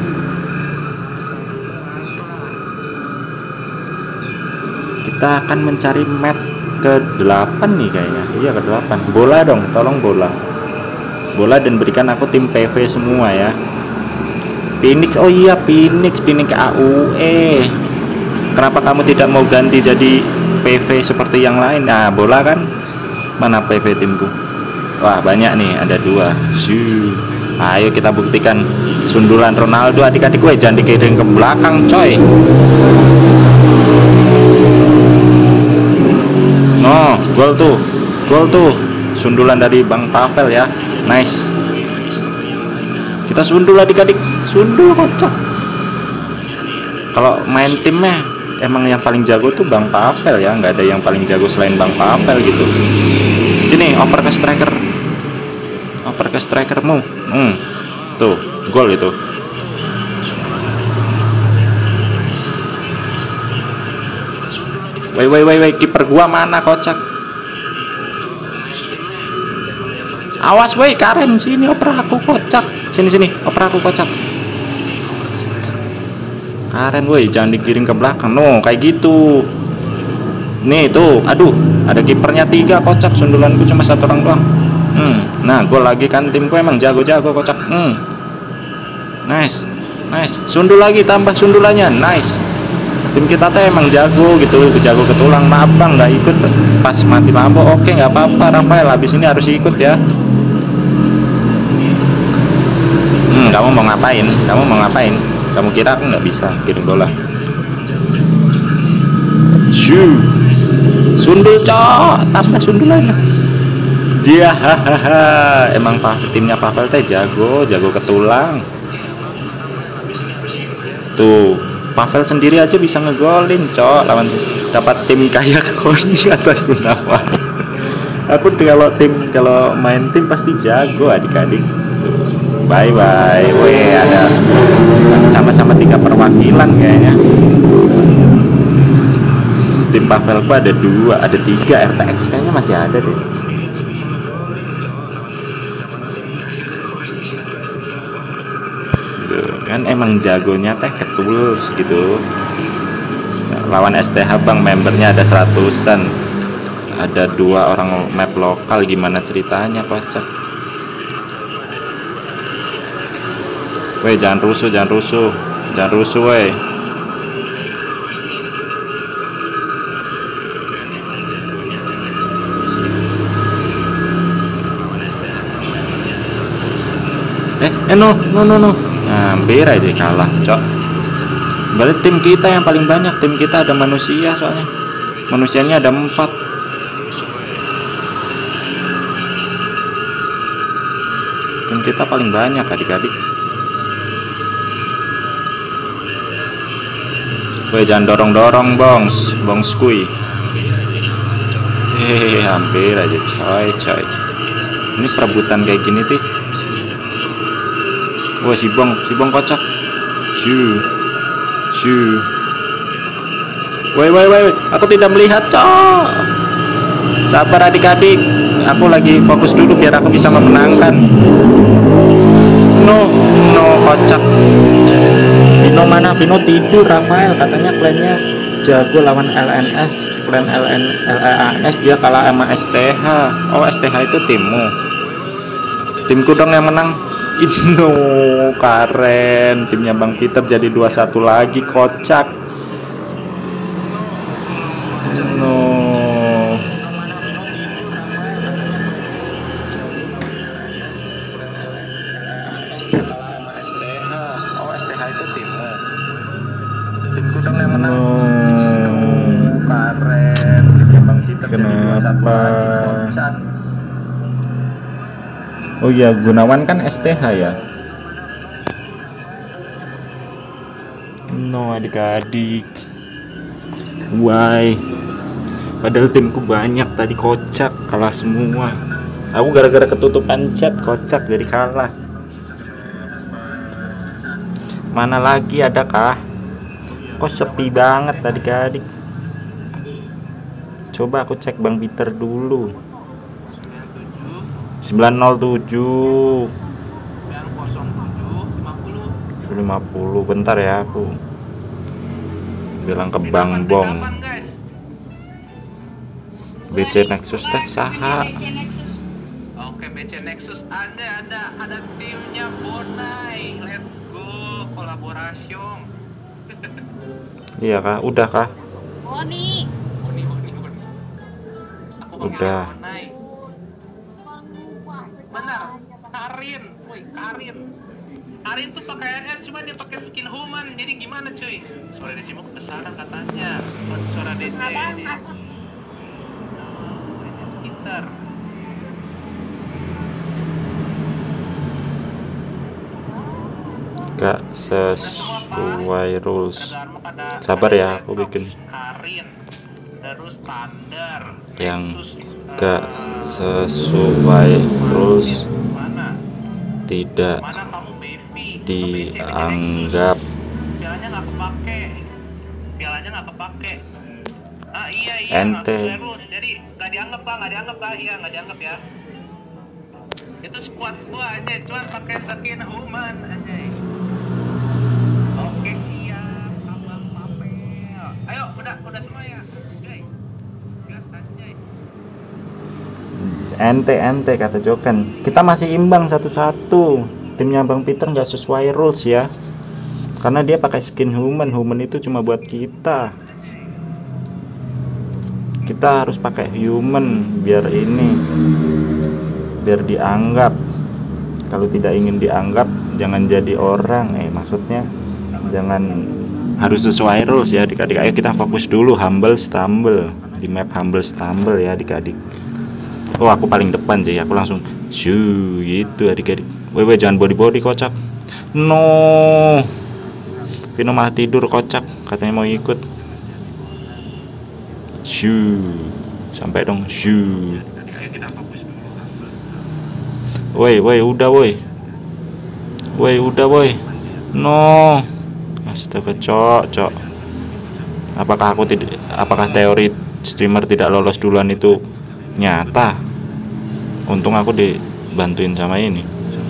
Kita akan mencari map ke-8 nih kayaknya. Iya, ke-8. Bola dong, tolong bola. Bola dan berikan aku tim PV semua ya. Phoenix, oh iya Phoenix AUE. Kenapa kamu tidak mau ganti jadi PV seperti yang lain? Nah, bola kan. Mana PV timku? Wah, banyak nih, ada 2. Ayo kita buktikan sundulan Ronaldo adik-adik gue, jangan dikirim ke belakang, coy. No, gol tuh. Sundulan dari Bang Pavel ya. Nice. Kita sundul adik-adik. Sundul, kocak. Kalau main timnya emang yang paling jago tuh Bang Pavel ya, nggak ada yang paling jago selain Bang Pavel gitu. Sini, oper ke strikermu. Tuh, gol itu. Woi, kiper gua mana, kocak? Awas woi, Karen sini oper aku, kocak. Sini oper aku, kocak. Karen woi, jangan digiring ke belakang. No, kayak gitu. Nih tuh, aduh, ada kipernya 3, kocak. Sundulanku cuma 1 orang doang. Nah, gue lagi kan, timku emang jago-jago, kocak. Nice. Sundul lagi, tambah sundulannya. Nice. Tim kita tuh emang jago gitu, jago ketulang. Maaf bang, nggak ikut pas mati lampu. Oke, nggak apa-apa Rafael, habis ini harus ikut ya. Kamu mau ngapain? Kamu kira aku nggak bisa kirim bola? Shoo, sundul cok, tambah sundulannya. Dia hahaha, emang timnya Pavel teh jago ketulang. Tuh, Pavel sendiri aja bisa ngegolin cok, lawan dapat tim kayak Koni atas Gunawan. Aku kalau main tim pasti jago adik-adik. Bye. Weh, ada sama-sama 3 perwakilan kayaknya. Tim Pavelku ada 2, ada 3. RTX kayaknya masih ada deh. Kan emang jagonya teh ketulus gitu. Lawan STH bang, membernya ada 100-an, ada 2 orang map lokal. Gimana ceritanya, kocak? Weh, jangan rusuh weh. No. Hampir aja kalah, cok. Berarti tim kita yang paling banyak. Tim kita ada manusia soalnya. Manusianya ada 4. Tim kita paling banyak adik-adik. Weh, jangan dorong-dorong, bongskui. Hampir aja, coy. Ini perebutan kayak gini tuh. Wah, si bong kocak. Shoo. Woi, aku tidak melihat, cok. Sabar adik-adik, aku lagi fokus dulu biar aku bisa memenangkan. No, kocak. Vino mana? Vino tidur. Rafael katanya klannya jago lawan LNS. Klan LNS dia kalah sama STH. Oh, STH itu timmu. Timku dong yang menang. Karen, timnya Bang Peter jadi 2-1 lagi, kocak. STH itu timmu. Timku dong yang menang. Karen, timnya Bang Peter jadi 2-1 lagi, kocak. Oh iya, Gunawan kan STH ya. No, adik-adik. Why? Padahal timku banyak tadi, kocak. Kalah semua. Aku gara-gara ketutupan chat, kocak, jadi kalah. Mana lagi adakah? Kok sepi banget adik-adik. Coba aku cek Bang Peter dulu. 907 50. Bentar ya, aku bilang ke Bang Bong. BC Nexus teh saha. Oke, BC Nexus ada timnya Bonai. Let's go, kolaborasi. Iya kah? Udah kah? Boni. Udah. Benar, Karin tuh pakai RS, cuma dia pakai skin human. Jadi gimana cuy? Suara DC mau kesana katanya. Suara DC dia. Peter. Gak sesuai rules. Sabar ya, aku bikin. Karin, terus standar. Yang gak sesuai rules tidak dianggap. Pialanya nggak kepake. Iya Ente. nggak sesuai rules. Jadi nggak dianggap kak, iya nggak dianggap ya. Itu squad gua aja, cuman pakai skin human aja. Oke siap, abang Papel. Ayo udah semua ya, Jay. Gas anjay. Ente kata Jokan. Kita masih imbang 1-1. Timnya Bang Peter nggak sesuai rules ya. Karena dia pakai skin human. Human itu cuma buat kita. Kita harus pakai human biar dianggap. Kalau tidak ingin dianggap, jangan jadi orang. Maksudnya jangan, harus sesuai rules ya adik-adik. Ayo kita fokus dulu. Humble Stumble di map Humble Stumble ya adik-adik. Oh aku paling depan sih, aku langsung shoo gitu adik-adik. Weh jangan body kocak. No, Vino malah tidur kocak, katanya mau ikut. Shoo, sampai dong shoo. Woi udah woi. No, astaga cok. Apakah teori streamer tidak lolos duluan itu nyata? Untung aku dibantuin sama ini.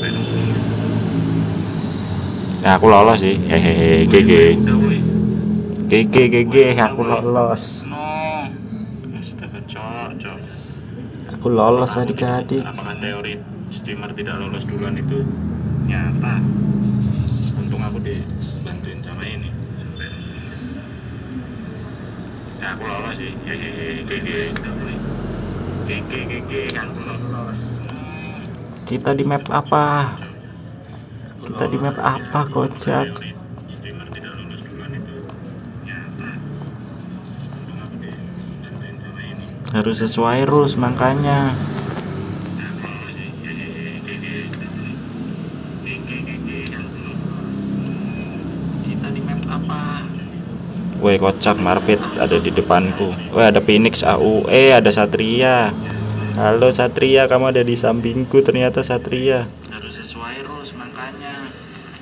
Nah aku lolos sih. Hehehe. GG aku lolos. Aku lolos adik-adik. Apakah teori streamer tidak lolos duluan itu nyata? Untung aku dibantuin sama ini. Nah aku lolos sih. Hehehe. GG aku lolos. Kita di map apa? Kocak? Harus sesuai rules makanya. Kita di map apa? Woi kocak, Marvit ada di depanku. Woi ada Phoenix AUE, ada Satria. Halo Satria, kamu ada di sampingku ternyata Satria. Harus sesuai rules makanya.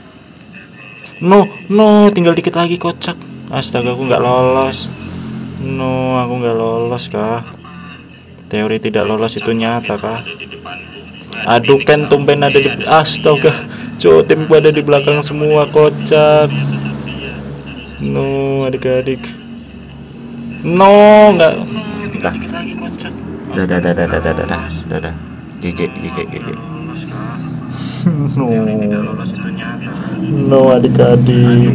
No, tinggal dikit lagi kocak. Astaga aku nggak lolos. No, aku nggak lolos kah? Teori tidak lolos itu nyata kah? Aduh Ken tumben ada di, astaga, timku ada di belakang semua kocak. No adik-adik. No nggak. Dah. GG. No adik-adik.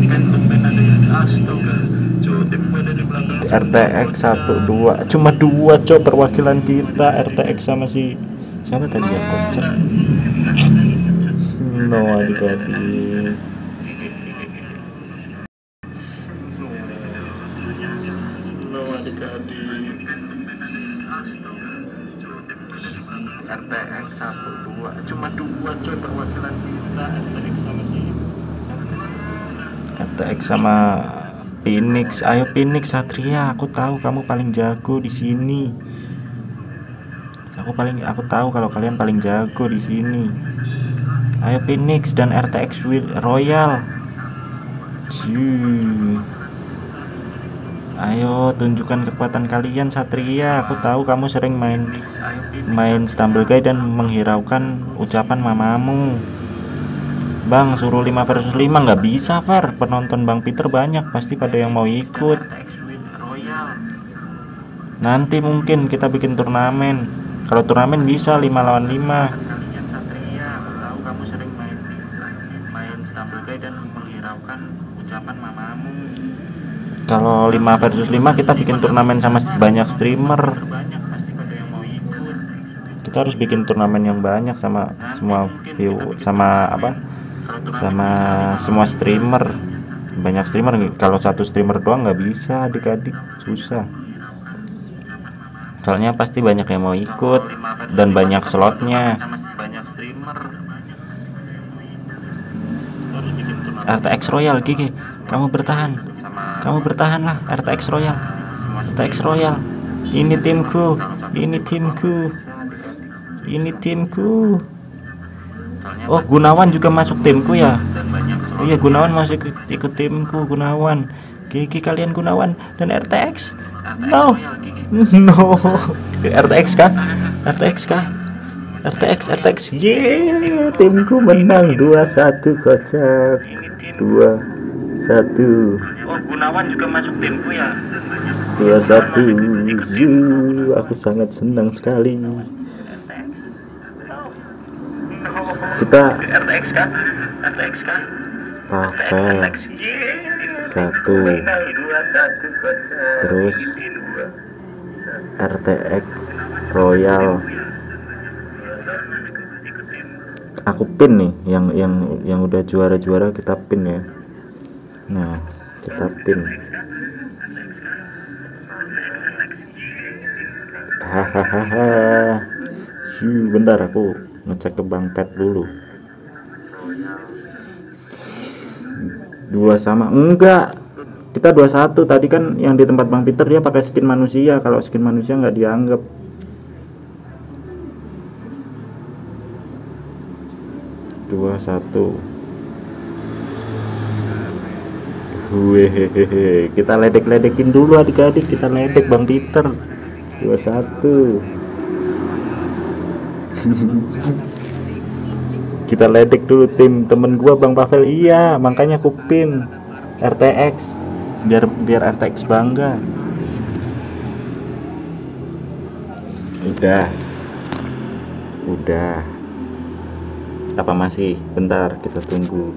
RTX 1-2 cuma 2 cok perwakilan kita. RTX sama si siapa tadi ya kocak. No adik-adik. RTX 1-2 cuma 2 coy perwakilan kita. RTX sama Phoenix. Ayo Phoenix Satria, aku tahu kamu paling jago di sini. Aku tahu kalau kalian paling jago di sini. Ayo Phoenix dan RTX Royal. Ayo tunjukkan kekuatan kalian Satria. Aku tahu kamu sering main Stumble Guy dan menghiraukan ucapan mamamu. Bang suruh 5 versus 5 nggak bisa Far. Penonton Bang Peter banyak, pasti pada yang mau ikut. Nanti mungkin kita bikin turnamen. Kalau turnamen bisa 5 lawan 5. Kalau 5 versus 5 kita bikin turnamen sama banyak streamer. Kita harus bikin turnamen yang banyak sama semua view, sama semua streamer. Banyak streamer. Kalau satu streamer doang nggak bisa adik-adik, susah. Soalnya pasti banyak yang mau ikut dan banyak slotnya. RTX Royal Gigi, kamu bertahan lah. RTX Royal. Ini timku. Oh Gunawan juga masuk timku ya. Iya Gunawan masih ikut timku. Gunawan Gigi kalian Gunawan dan RTX. No. No. RTX kah? RTX kah? RTX. Yeay, timku menang 2-1 kocak. 2-1. Oh, Gunawan juga masuk timku ya. 2-1. Aku sangat senang sekali. Kita RTX kah? Pavel 1. Terus RTX Royal. Aku pin nih yang udah juara kita pin ya. Nah, kita pin. Hahaha. Bentar aku ngecek ke Bang Pet dulu. 2 sama. Enggak. Kita 2-1. Tadi kan yang di tempat Bang Peter dia pakai skin manusia. Kalau skin manusia nggak dianggap. Wehehe, kita ledek-ledekin dulu adik-adik, kita ledek Bang Peter. 2-1. Kita ledek dulu tim temen gua Bang Pavel. Iya, makanya aku pin RTX biar RTX bangga. Udah. Apa masih? Bentar, kita tunggu.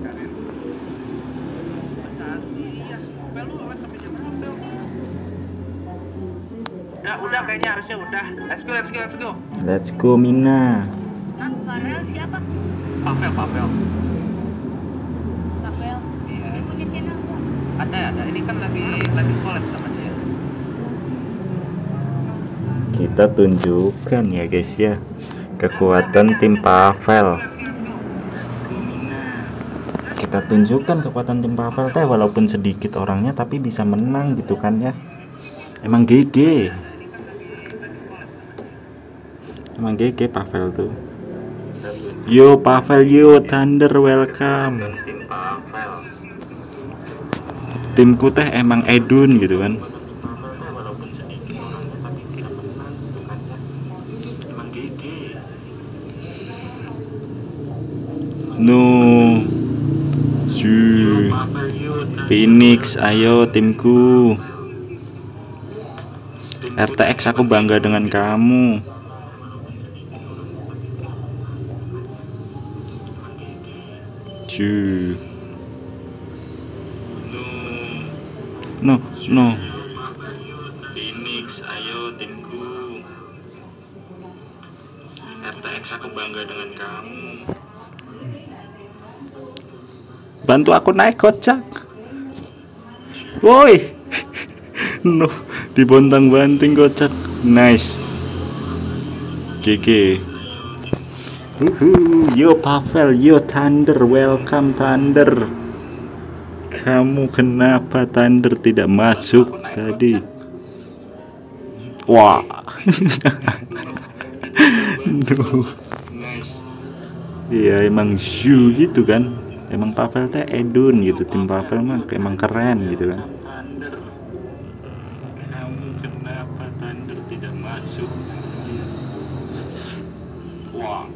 Udah kayaknya harusnya udah. Let's go. Let's go Mina. Farel siapa? Pavel. Pavel. Iya. Dia punya channel nggak? Ada. Ini kan lagi collab sama dia. Kita tunjukkan ya guys ya kekuatan tim Pavel. Kita tunjukkan kekuatan tim Pavel teh, walaupun sedikit orangnya tapi bisa menang gitu kan ya. Emang GG Pavel tuh. Yo Pavel, yo Thunder, welcome. Timku teh emang edun gitu kan. No. Phoenix, ayo timku. RTX, aku bangga dengan kamu. No. Phoenix, ayo timku. RTX, aku bangga dengan kamu. Bantu aku naik kocak. Woi. No, dibontang-banting kocak. Nice. GG. Yo Pavel, yo Thunder, welcome Thunder. Kamu kenapa Thunder tidak masuk tadi? Wah. No. Iya emang Zhu gitu kan. Emang Pavel teh edun gitu, tim Pavel mah emang keren gitu kan. Kamu kenapa Thunder tidak masuk? Wah.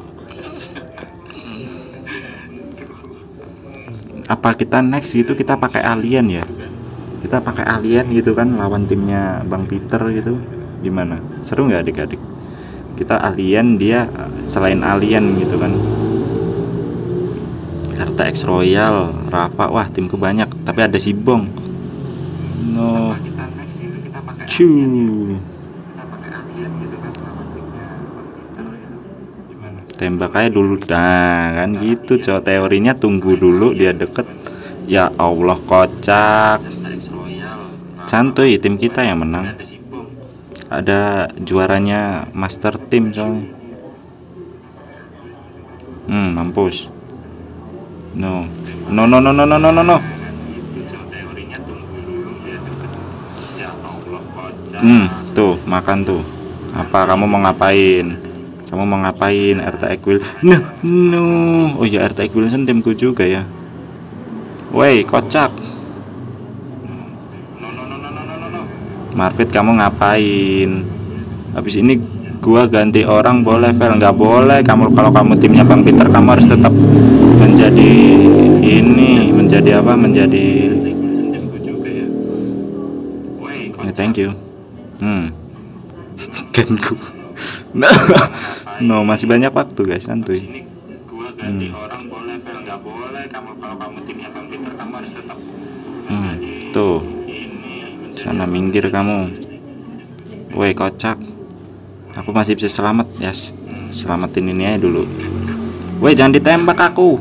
Apa kita next gitu kita pakai alien ya? Kita pakai alien gitu kan lawan timnya Bang Peter gitu. Gimana? Seru nggak adik-adik? Kita alien, dia selain alien gitu kan. RTX Royal, Rafa, wah timku banyak, tapi ada si Bong. No. Cu. Tembak aja dulu, nah kan gitu cowok teorinya, tunggu dulu dia deket. Ya Allah kocak. Santuy, tim kita yang menang. Ada juaranya master team soalnya. Mampus. No. Tuh makan tuh. Apa kamu mau ngapain? RTX Will? No. Oh ya RTX Wilson timku juga ya. Woi kocak. Marvit, kamu ngapain? Habis ini gua ganti orang boleh, Vel? Nggak boleh. Kalau kamu timnya Bang Peter, kamu harus tetap menjadi ini, menjadi apa? Menjadi thank you. Ganggu. No, masih banyak waktu guys, santuy. Tuh, sana minggir kamu. Woi kocak, aku masih bisa selamat ya. Selamatin ini aja dulu. Woi, jangan ditembak aku.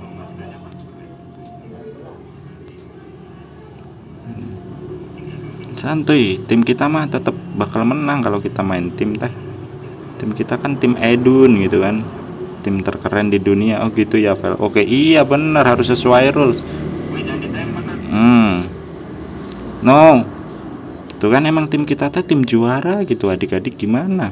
Santuy, tim kita mah tetap bakal menang kalau kita main tim teh. Tim kita kan tim Edun gitu kan, tim terkeren di dunia. Oh gitu ya, Vel? Oke, iya bener, harus sesuai rules. No, tuh kan emang tim kita teh tim juara gitu, adik-adik gimana?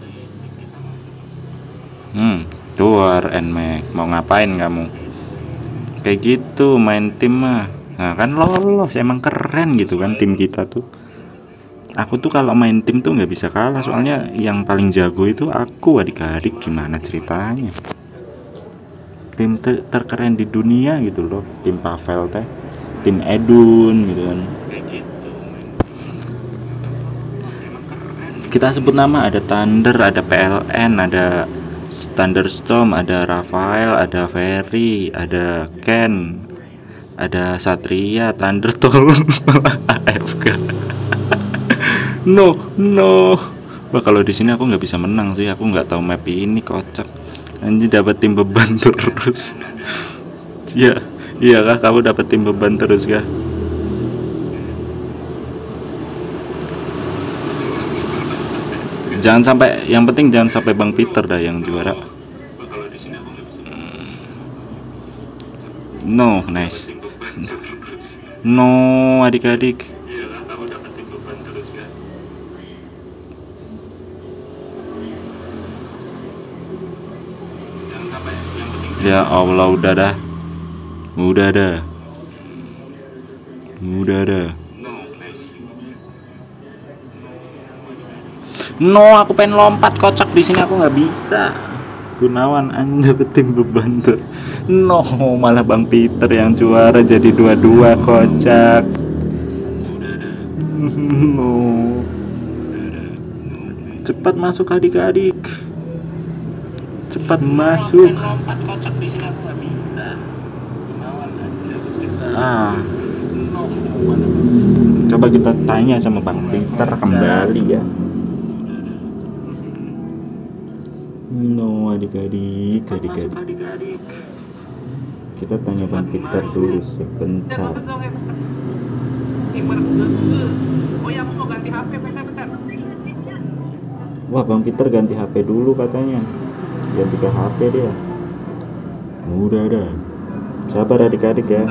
Tuh Nmax, mau ngapain kamu? Kayak gitu main tim mah. Nah kan lolos, emang keren gitu kan tim kita tuh. Aku tuh kalau main tim tuh nggak bisa kalah, soalnya yang paling jago itu aku, adik-adik. Gimana ceritanya? Tim terkeren di dunia gitu loh, tim Pavel teh, tim Edun gitu kan. Kita sebut nama, ada Thunder, ada PLN, ada Thunderstorm, ada Rafael, ada Ferry, ada Ken, ada Satria, Thunderstorm, AFK. No. Wah, kalau di sini aku nggak bisa menang sih, aku nggak tahu map ini, kocak. Anjir, dapat tim beban terus. Iya kah, kamu dapat tim beban terus kah? Jangan sampai, yang penting jangan sampai Bang Peter dah yang juara. No, nice. No, adik-adik. Ya Allah, udah dah. No, aku pengen lompat, kocak. Di sini aku nggak bisa. Gunawan, anda tim beban tuh. No, malah Bang Peter yang juara, jadi 2-2, kocak. No. Cepat masuk adik-adik. Cepat masuk. Coba kita tanya sama Bang Peter kembali ya. No, adik-adik. Kita tanya Bang Peter dulu sebentar. Oh ya, aku mau ganti HP, bentar. Wah, Bang Peter ganti HP dulu katanya. Ganti ke HP dia. Udah dah. Sabar adik-adik ya.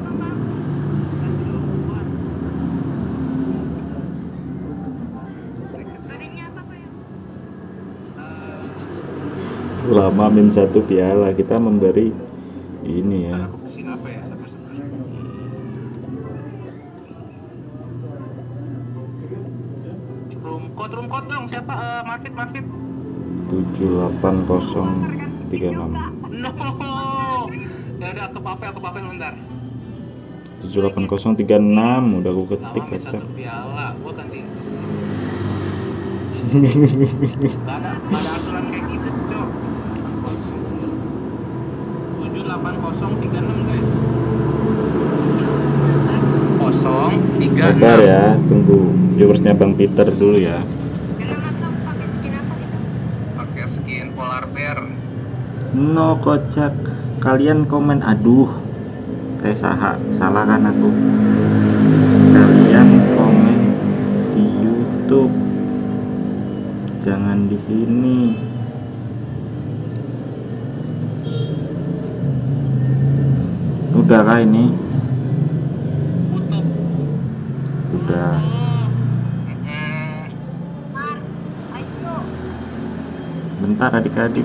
Lama min 1 piala, kita memberi ini ya. Room code dong, siapa? Marvit 78036. no. Ya udah, ke Pavel bentar. 78036 udah aku ketik, Lawan kocak. 1 piala, gua ganti. Gak ada aturan kayak gitu, Cok. 78036 guys. 036. Sabar ya, tunggu viewersnya Bang Peter dulu ya. Pakai skin polar bear. No, kocak. Kalian komen, aduh, salah kan aku. Kalian komen di YouTube, jangan di sini. Udah kah ini? Udah. Bentar adik-adik.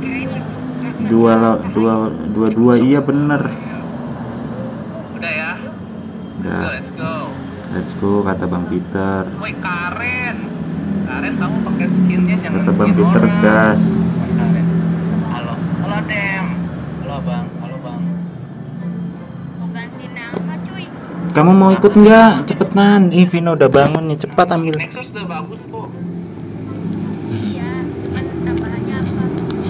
Dua iya bener. Udah ya. Udah. Let's go. Let's go, kata Bang Peter. Woi Karen, Karen kamu pakai skinnya jangan Kata Bang skin Peter orang. gas. Karen. Halo, halo Dem. Halo Bang, halo Bang. Mau ganti nama cuy. Kamu mau ikut nggak? Cepetan. Vino udah bangun nih, cepat ambil. Nexus udah bagus kok. Iya, cuman tambahannya apa?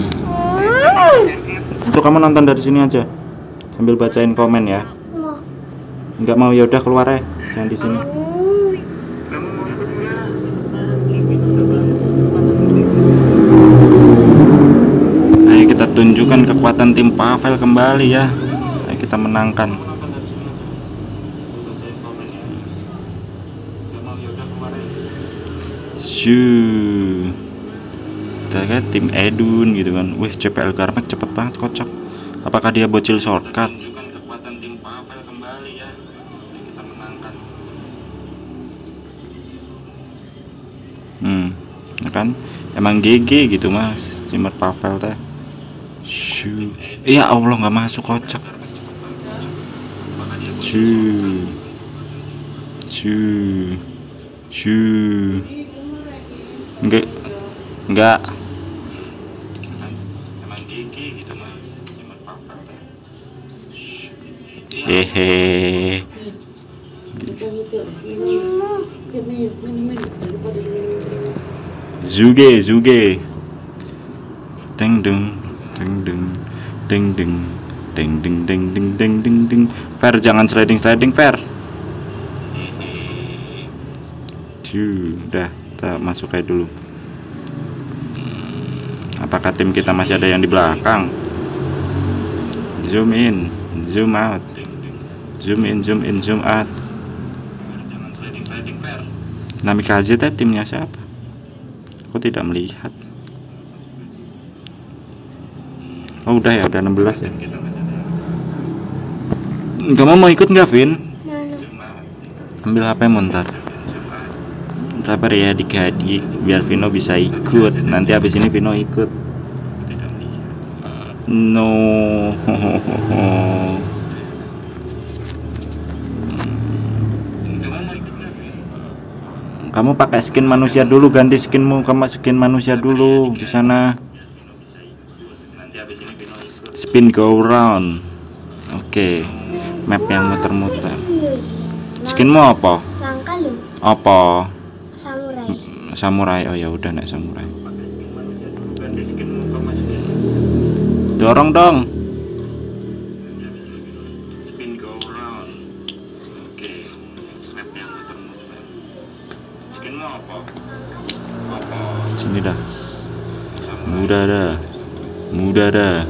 Untuk kamu nonton dari sini aja, sambil bacain komen ya. Nggak mau ya udah keluar ya, jangan di sini. Ayo kita tunjukkan kekuatan tim Pavel kembali ya. Ayo kita menangkan. Shoo. Kita kayak tim Edun gitu kan. Wih, CPL Garmek cepet banget, kocak. Apakah dia bocil shortcut? Kekuatan tim Pavel kembali ya. Kita menangkan. Ya kan? Emang GG gitu mas, Cimer Pavel teh. Shoo. Ya Allah, nggak masuk, kocak. Shoo. Shoo. Shoo. Enggak. Emang gigi gitu mas, Cimer Pavel teh. Hehe. Zuge. Deng deng deng deng deng deng deng deng deng deng deng deng deng. Fer, jangan sliding Fer. Udah, kita masuk aja dulu. Apakah tim kita masih ada yang di belakang? Zoom in, zoom out. Zoom in, zoom out. Namikaze teh timnya siapa? Aku tidak melihat. Oh udah ya, udah 16 ya. Kamu mau ikut nggak, Vin? Ambil HP ntar. Sabar ya adik-adik, biar Vino bisa ikut. Nanti habis ini Vino ikut. No. Kamu pakai skin manusia dulu, ganti skinmu ke skin manusia dulu di sana. Spin go round. Oke. Map yang muter-muter. Skinmu apa? Langka lu. Apa? Samurai. Samurai. Oh ya udah, naik samurai. Dorong dong. Spin go round. Oke. Map yang muter-muter. Skinmu apa? Apa? Sini dah. Mudah dah.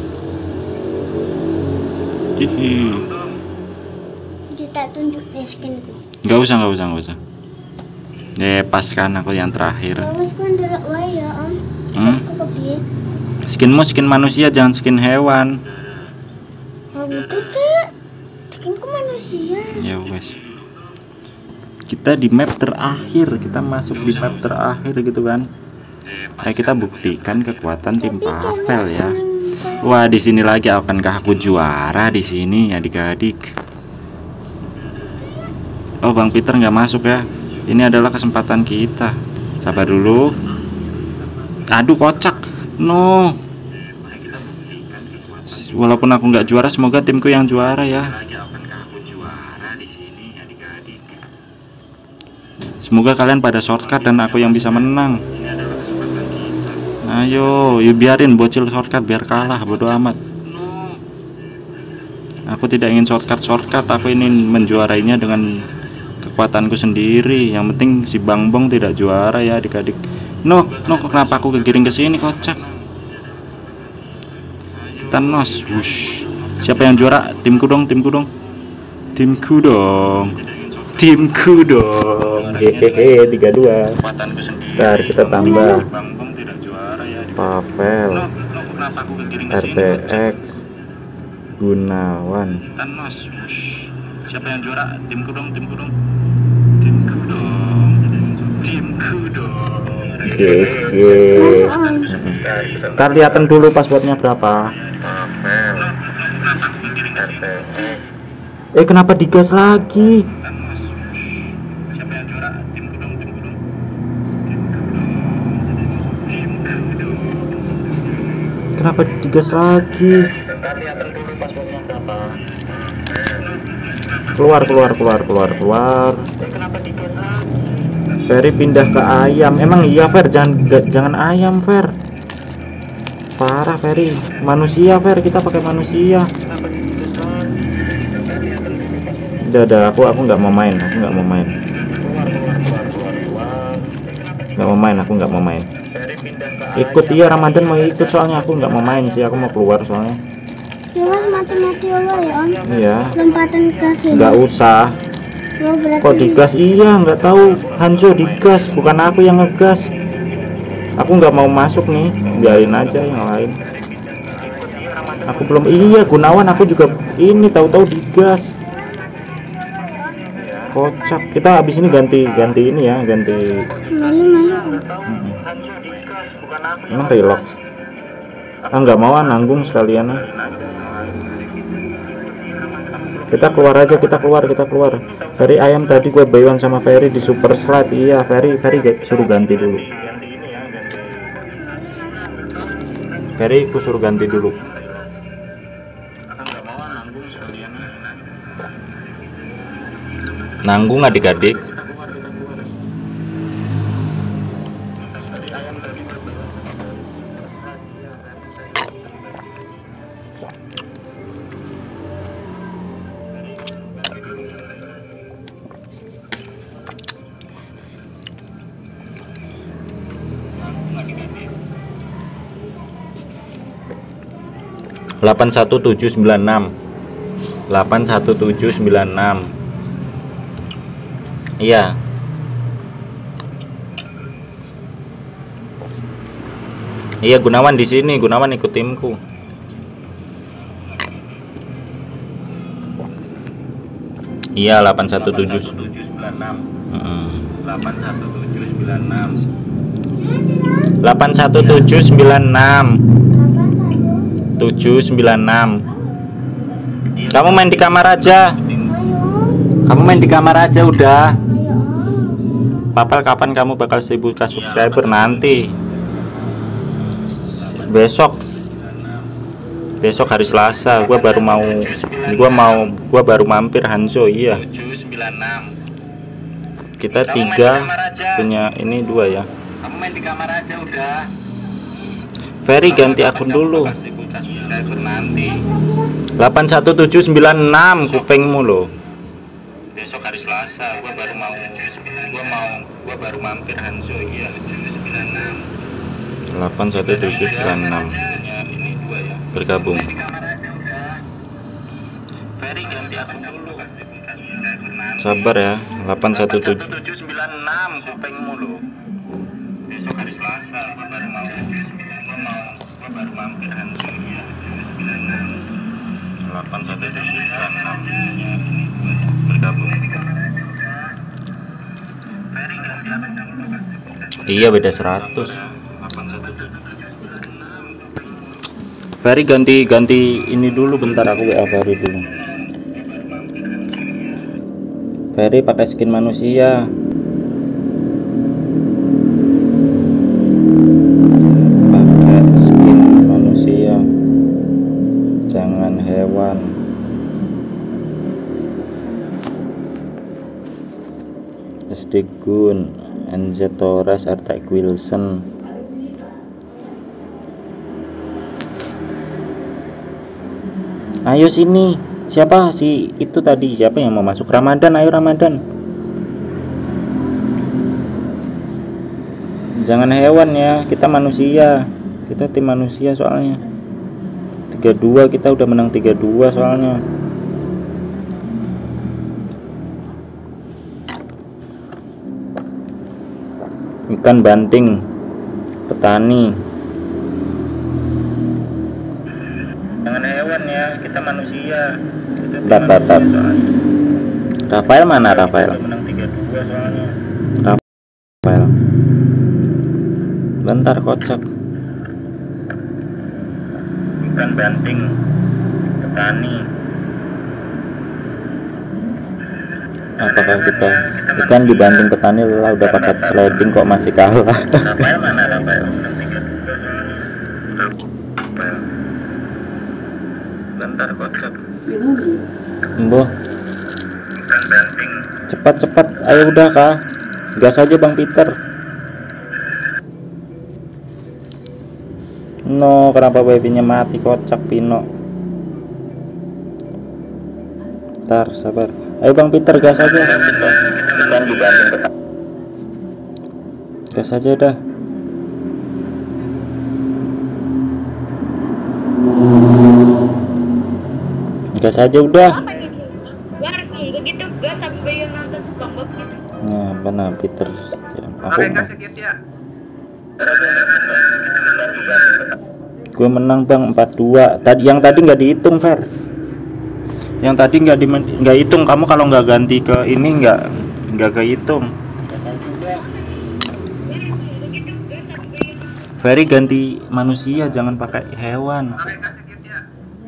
Hihi. Kita tunjuk deh skinku. Nggak usah. Pas kan aku yang terakhir. Terus kan delok wae ya, Om. Aku kepiye? Skinmu skin manusia, jangan skin hewan. Oh, betul tuh. Skinku manusia. Ya wes. Kita di map terakhir, kita masuk di map terakhir gitu kan. Ayo kita buktikan kekuatan tim Pavel ya. Wah, di sini lagi, akankah aku juara di sini adik-adik? Oh, Bang Peter nggak masuk ya. Ini adalah kesempatan kita. Sabar dulu. Aduh, kocak. No. Walaupun aku nggak juara, semoga timku yang juara ya. Semoga kalian pada shortcut dan aku yang bisa menang. Ayo, yuk biarin bocil shortcut biar kalah, bodo amat. Aku tidak ingin shortcut. Aku ingin menjuarainya dengan kekuatanku sendiri. Yang penting si Bang Bong tidak juara ya adik-adik. No, kenapa aku kegiring ke sini, kocak. Kita nos. Wush. Siapa yang juara? Timku dong. Hehehe, 3-2. Ntar kita tambah Pavel, RTX, Gunawan. Siapa yang juara? Timku dong. Ntar lihatan dulu passwordnya berapa. Kenapa digas lagi? Kenapa digas lagi? Keluar. Ferry pindah ke ayam. Emang iya Fer, jangan ayam Fer. Parah Ferry. Manusia Fer, kita pakai manusia. Udah, aku nggak mau main. Aku nggak mau main. Ikut, iya Ramadan mau ikut, soalnya aku nggak mau main sih, aku mau keluar soalnya. Mas mati-mati Allah ya Om. Iya. Lompatan ke sini. Nggak usah. Oh, berarti Kok digas? Iya, nggak tahu. Hanzo digas, bukan aku yang ngegas. Aku nggak mau masuk nih, biarin aja yang lain. Aku belum. Iya, Gunawan aku juga ini tahu-tahu digas. Kocak. Kita habis ini ganti ini ya, ganti. malu. Emang relok. Nggak mau nanggung sekalian. Kita keluar aja, kita keluar. Ferry ayam tadi gue bayuan sama Ferry di super slide. Iya, Ferry suruh ganti dulu. Ferry ku suruh ganti dulu. Nanggung adik-adik. Delapan 81796. Iya. Iya, Gunawan di sini. Gunawan ikut timku. Iya, 81796. 796. Kamu main di kamar aja. Udah. Papal, kapan kamu bakal 1000 subscriber? Nanti. Besok hari Selasa. Gua baru mampir Hanzo. Iya. Kita 3 punya ini 2 ya. Kamu main di kamar aja udah. Ferry ganti akun dulu. Nanti 81796 kupingmu loh. besok hari Selasa gua baru mampir Hanzo. Iya 81796 ini 2 ya. bergabung. Ferry ganti akun dulu. Sabar ya. 817 796 kupingmu loh. Besok hari Selasa gua baru mampir Hanzo. Iya 81796 bergabung. Iya, beda 100. Ferry ganti ini dulu, bentar aku WA Ferry dulu. Ferry pakai skin manusia. Pakai skin manusia. Jangan hewan. SD Gun, NZ Torres, Artek Wilson. Ayo sini. Siapa si itu tadi? Siapa yang mau masuk? Ramadan, ayo Ramadan. Jangan hewan ya, kita manusia. Kita tim manusia soalnya. 32, kita udah menang 32 soalnya. Ikan banting petani. Jangan hewan ya, kita manusia. Dat. Rafael mana Rafael? Menang 32 soalnya. Rafael. Bentar, kocak. Ikan banting petani. Apakah kita ikan dibanting petani lah, udah pakai sliding kok masih kalah. Rafael mana Rafael? Ntar kocak. Embo. Cepat, ayo udah kah? Gas aja Bang Peter. No, kenapa wifi-nya mati, kocak Pino. Ntar, sabar. Ayo Bang Peter, gas aja. Gas aja dah. Gas aja udah. Apa nih? Gua harus nunggu gitu, gua sampai nonton SpongeBob gitu. Nah, benar Peter. Aku Oke, kasih guys ya. gue menang Bang 4-2. Yang tadi nggak dihitung, Fer. Yang tadi nggak hitung. Kamu kalau nggak ganti ke ini nggak kehitung. Ferry ganti manusia, jangan pakai hewan. Oke, kasih guys ya.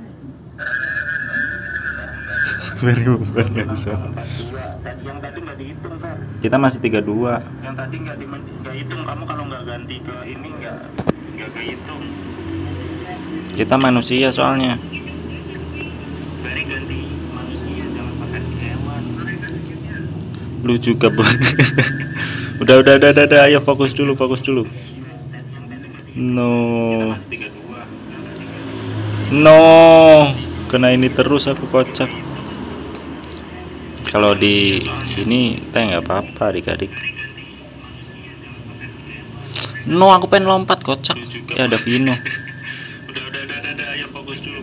Ferry bukan nggak bisa. Yang tadi nggak dihitung, Fer. Kita masih 3-2. Yang tadi nggak hitung. Kamu kalau nggak ganti ke ini nggak kehitung. Kita manusia soalnya. Ferry ganti manusia, jangan pakai hewan. Lu juga Bang. udah, ayo fokus dulu. No, kena ini terus aku, kocak. Kalau di sini teh nggak apa-apa adik-adik. No, aku pengen lompat, kocak. Ya ada Vino. Udah, ayo fokus dulu.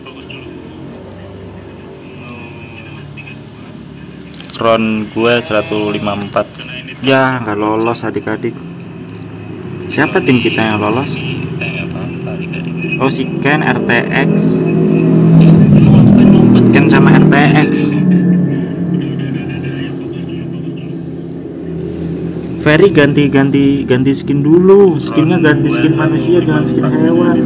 Ron gue 154. Ya nggak lolos adik-adik. Siapa tim kita yang lolos? Oh, si Ken, RTX. Ken sama RTX. Ferry ganti skin dulu. Skinnya ganti skin manusia, jangan skin hewan.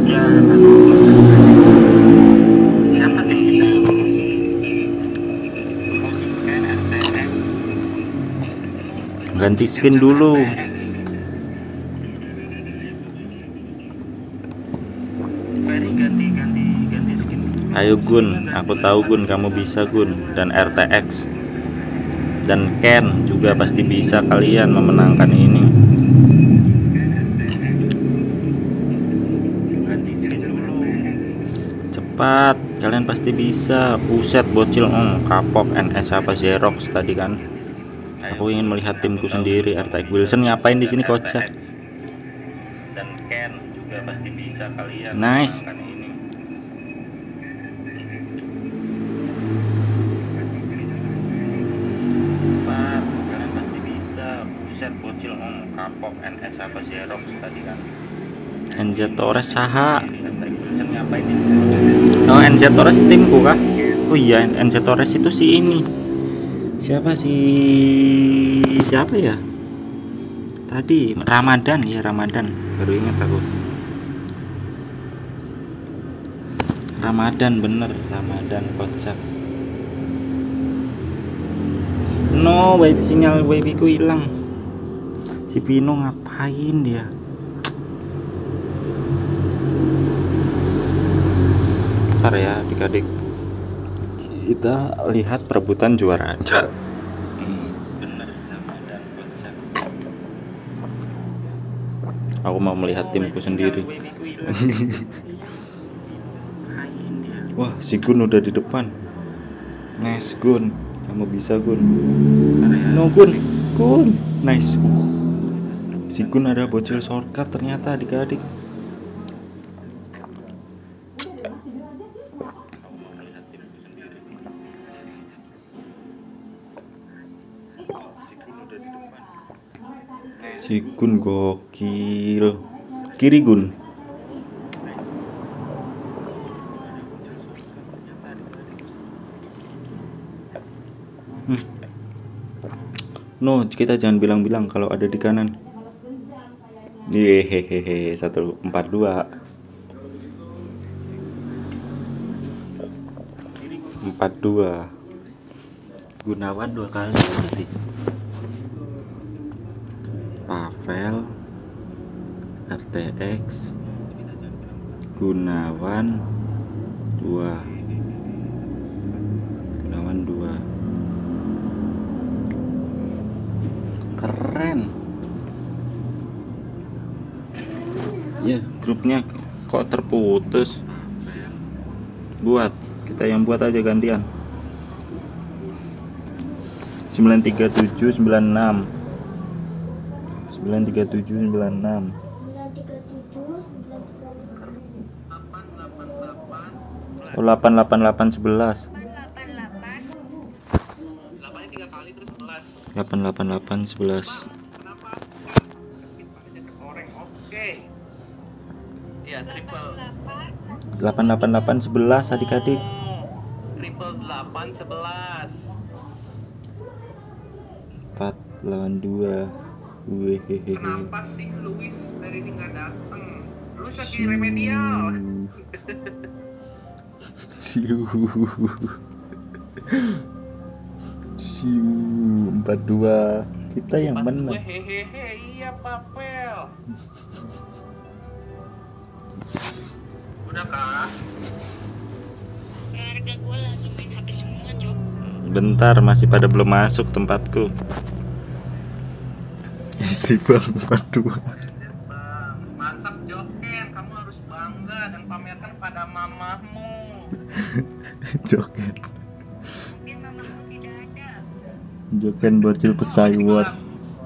Ganti skin dulu. Ayo Gun, aku tahu Gun, kamu bisa Gun. Dan RTX dan Ken juga pasti bisa kalian memenangkan ini. Ganti skin dulu. Cepat, kalian pasti bisa. Buset bocil, kapok NS apa Xerox tadi kan. Aku ingin melihat timku sendiri. RTX Wilson ngapain di sini, kocak? Dan Ken juga pasti bisa kalian. Nice. Cepat, kalian pasti bisa. Buset bocil, kapok NS apa Xerox tadi kan. NZ Torres saha. Oh, NZ Torres timku kah? Oh iya, NZ Torres itu si ini. Siapa ya tadi? Ramadan baru ingat aku. Ramadan, bener Ramadan, kocak. No, sinyal wifi ku hilang. Si Pino ngapain dia? Ntar ya adik-adik, kita lihat perebutan juara aja. Aku mau melihat timku sendiri. Wah, si Gun udah di depan. Nice Gun, kamu bisa Gun. No Gun, nice. Si Gun ada bocil shortcut ternyata adik-adik. Si Gun gokil. Kiri Gun. No, kita jangan bilang-bilang kalau ada di kanan. Hehehe, 142. Gunawan 2 kali berarti. Pavel, RTX, Gunawan 2. kemarin. Ya, grupnya kok terputus. Kita yang buat aja gantian. 93796 93796 Oh, 88811 8-nya 3 kali terus 11. 88811 Kenapa? Orang oke. Ya, triple 88811 adik-adik. triple 8 11. 4 lawan 2. Wehehehe. Kenapa sih Luis dari ini nggak datang? Luis lagi remedial. Siu 42. Kita yang menang. Hehehe, iya Papel. Udah kah? Harga gue lagi main HP semua, Jok. Bentar, masih pada belum masuk tempatku. Si Bang 42. Bang, mantap Joken, kamu harus bangga dan pamerkan pada mamahmu. Joken. Mungkin mamaku tidak ada. Joken bocil pesawat.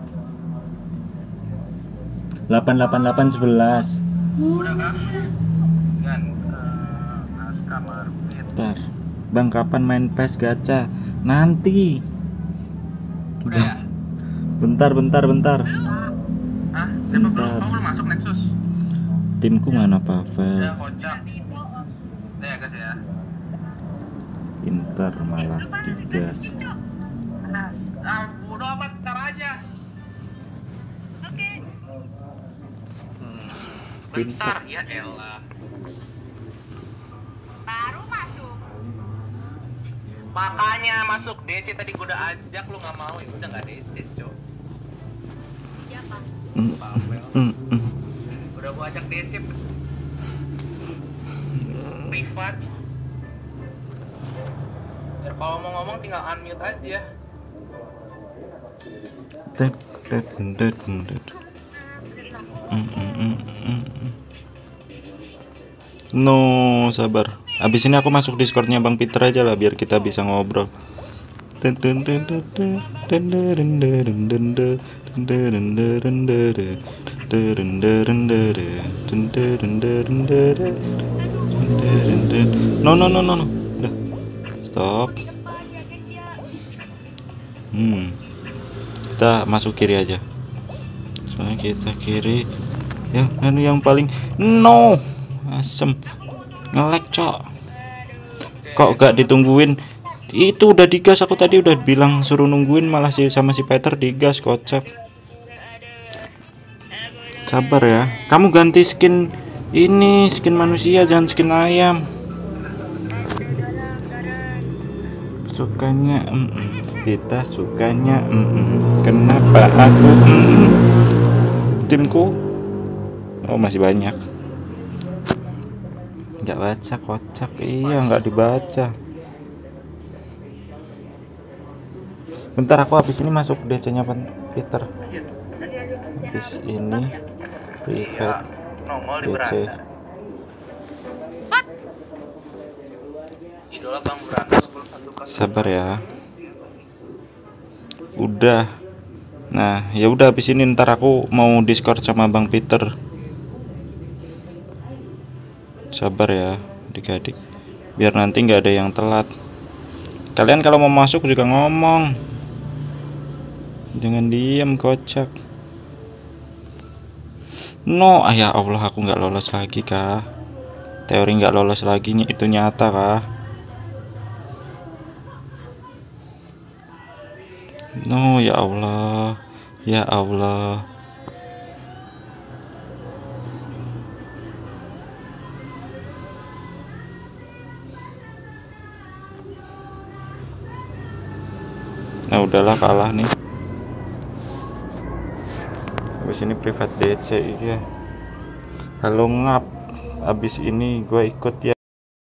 88811. Udah kah? Kan, naskah marbit. Bentar. Bang, kapan main PES gacha? Nanti. Udah ya? Bentar. Hah? Siapa belum? Bentar. Kamu belum masuk Nexus? Timku mana Pavel? Udah kocak. Udah ya guys ya. Pintar malah digas. Udah amat, ntar aja. Oke. Bentar, ya elah. Baru masuk. Makanya masuk DC tadi gue udah ajak, lu gak mau, ya udah gak DC, cok. Siapa? Papel. Udah gue ajak DC privat. Ya kalau mau ngomong tinggal unmute aja. No, sabar. Abis ini aku masuk Discordnya Bang Peter aja lah, biar kita bisa ngobrol. No. Udah. Stop. Kita masuk kiri aja. Soalnya kita kiri. Ya, anu yang paling asem. Nge-lag, Cok. Kok gak ditungguin? Itu udah digas, aku tadi udah bilang suruh nungguin, malah sama si Peter digas, kocak. Sabar ya. Kamu ganti skin ini, skin manusia, jangan skin ayam. Sukanya kita sukanya kenapa aku timku masih banyak. Nggak baca, kocak. Iya, nggak dibaca. Bentar, aku habis ini masuk DC nya Peter. Habis ini private Nongol di DC. beranda. Idola Bang Branda 10 Sabar ya. Udah. Nah, ya udah, habis ini ntar aku mau Discord sama Bang Peter. Sabar ya adik-adik, biar nanti nggak ada yang telat. Kalian kalau mau masuk juga ngomong, jangan diem, kocak. No, ya Allah, aku nggak lolos lagi kah? Teori nggak lolos lagi, itu nyata kah? No, ya Allah, ya Allah. Nah, udahlah, kalah nih. Habis ini private DC ya. Halo ngap. Habis ini gue ikut ya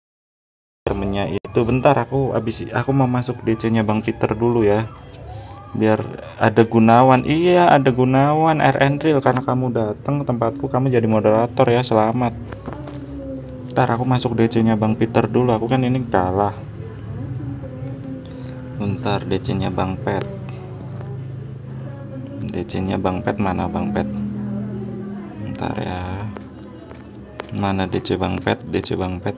temennya itu. Bentar, aku mau masuk DC-nya Bang Peter dulu ya. Biar ada Gunawan. Iya, ada Gunawan Real. Karena kamu datang ke tempatku, kamu jadi moderator ya. Selamat. Ntar aku masuk DC-nya Bang Peter dulu. Aku kan ini kalah. Bentar, DC-nya Bang Pet. DC-nya Bang Pet mana Bang Pet? Bentar ya. Mana DC Bang Pet? DC Bang Pet.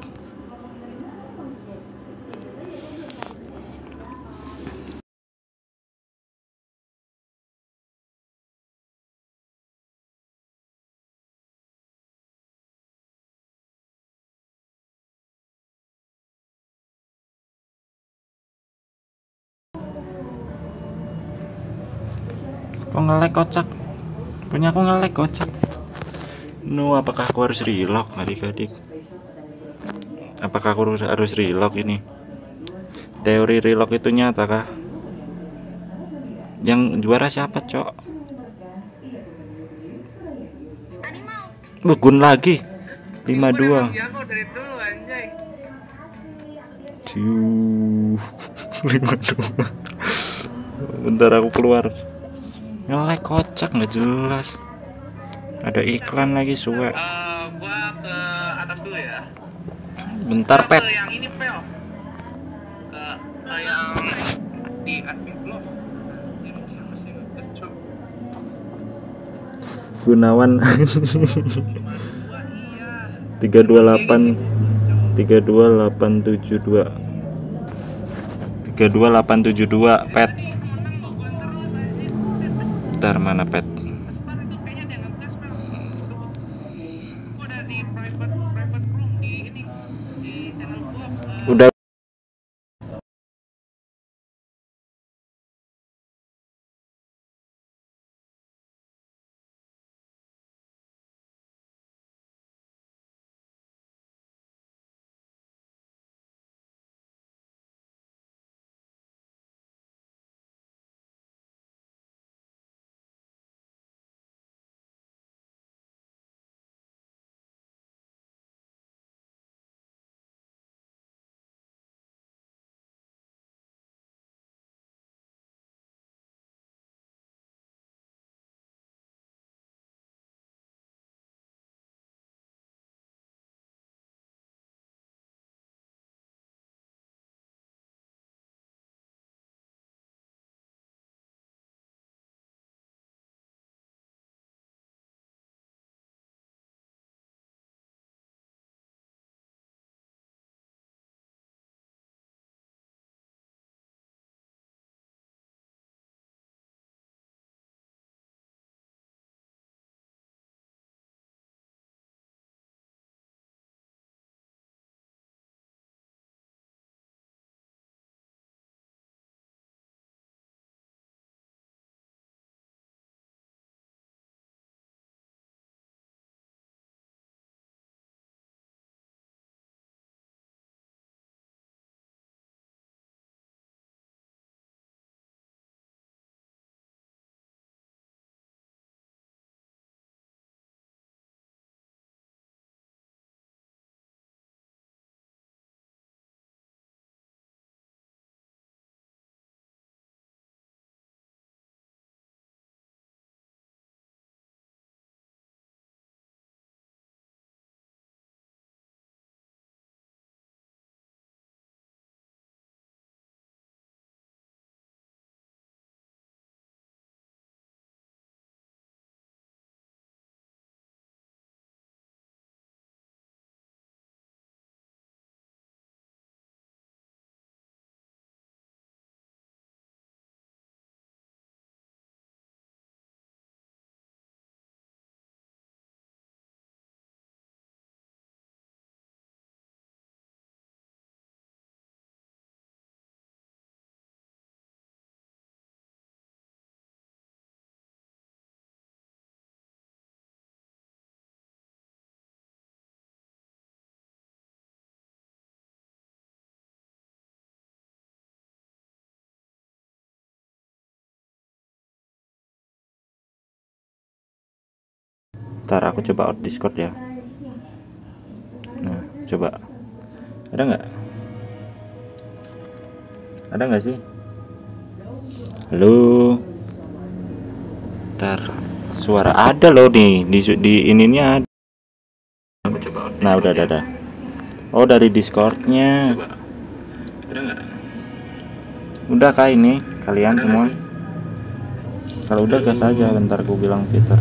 Kok nge-lag kocak? Punya aku nge-lag kocak. No, apakah aku harus relock adik-adik? Apakah aku harus relock ini? Teori relock itu nyata kah? Yang juara siapa, Cok? Bugun lagi. 52. Jago dari dulu anjay. 52. Bentar aku keluar. Nge-lag kocak nggak jelas. Ada iklan lagi suwe. Gua ke atas dulu ya. Bentar Pet. Ke yang ini fail. Ke yang di admin blog. Ini siapa sih? Cok. Gunawan. 328 32872 32872 Pet. Bentar mana Pet? Star itu kayaknya dia nge-gas fail. Gua udah di private room di ini di channel gua. Udah. Ntar aku coba out Discord ya. Nah, coba. Ada nggak? Ada nggak sih? Halo. Bentar, suara ada loh nih di ininya ada. Nah udah. Oh dari Discordnya. Udah kah ini kalian semua? Kalau udah gas aja, bentar gue bilang Peter.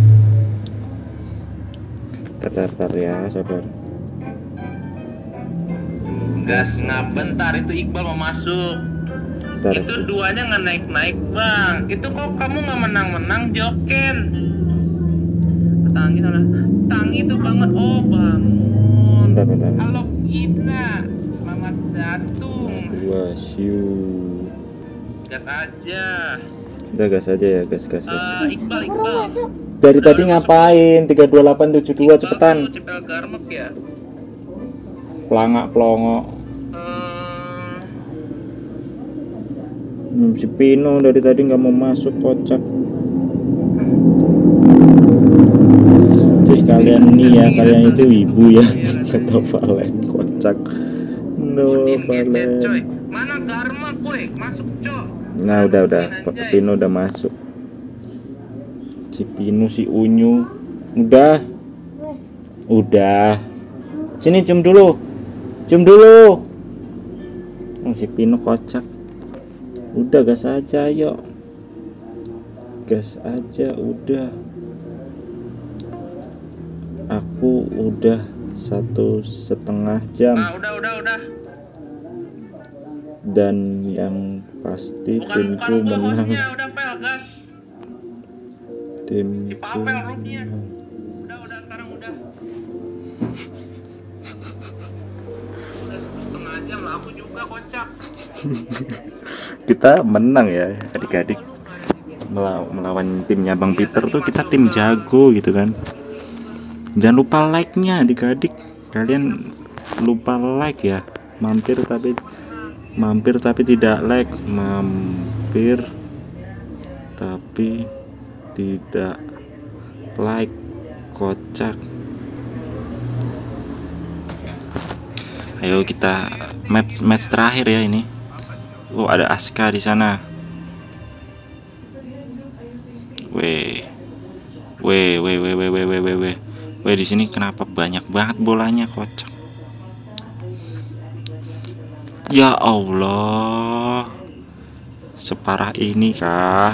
Bentar ya, sabar. Gas ngap bentar, itu Iqbal mau masuk. Bentar. Itu duanya nggak naik-naik bang. Itu kok kamu nggak menang-menang Joken? Tangi sana, Tangi itu bangun. Oh bangun. Bentar. Halo Ina, selamat datang. Wasyu. Gas aja. Udah gas aja ya, gas. Iqbal. Dari tadi ngapain? 32872 cepetan. Cepel garmek ya. Pelangak pelongo. Si Pino dari tadi nggak mau masuk, kocak. Cih kalian nih ya, kalian itu ibu ya. Kata Valen, kocak. No Valen. Mana garmek woi? Masuk cok. Nah udah Pak Pino udah masuk. Si Pino, si Unyu udah. Sini cium dulu. Si Pino kocak. Udah gas aja yuk. Gas aja udah. Aku udah 1,5 jam. Udah. Dan yang pasti Bukan timku gua menang. hostnya, udah fail gas. Si Pavel roomnya. Udah sekarang udah. Udah 1,5 jam lah, aku juga kocak. Kita menang ya adik-adik. Melawan timnya Bang Peter tuh kita tim jago gitu kan. Jangan lupa like-nya adik-adik. Kalian lupa like ya. Mampir tapi tidak like. Mampir tapi tidak like, kocak. Ayo kita match terakhir ya ini. Oh ada Aska di sana. Weh di sini kenapa banyak banget bolanya, kocak. Ya Allah, separah ini kah?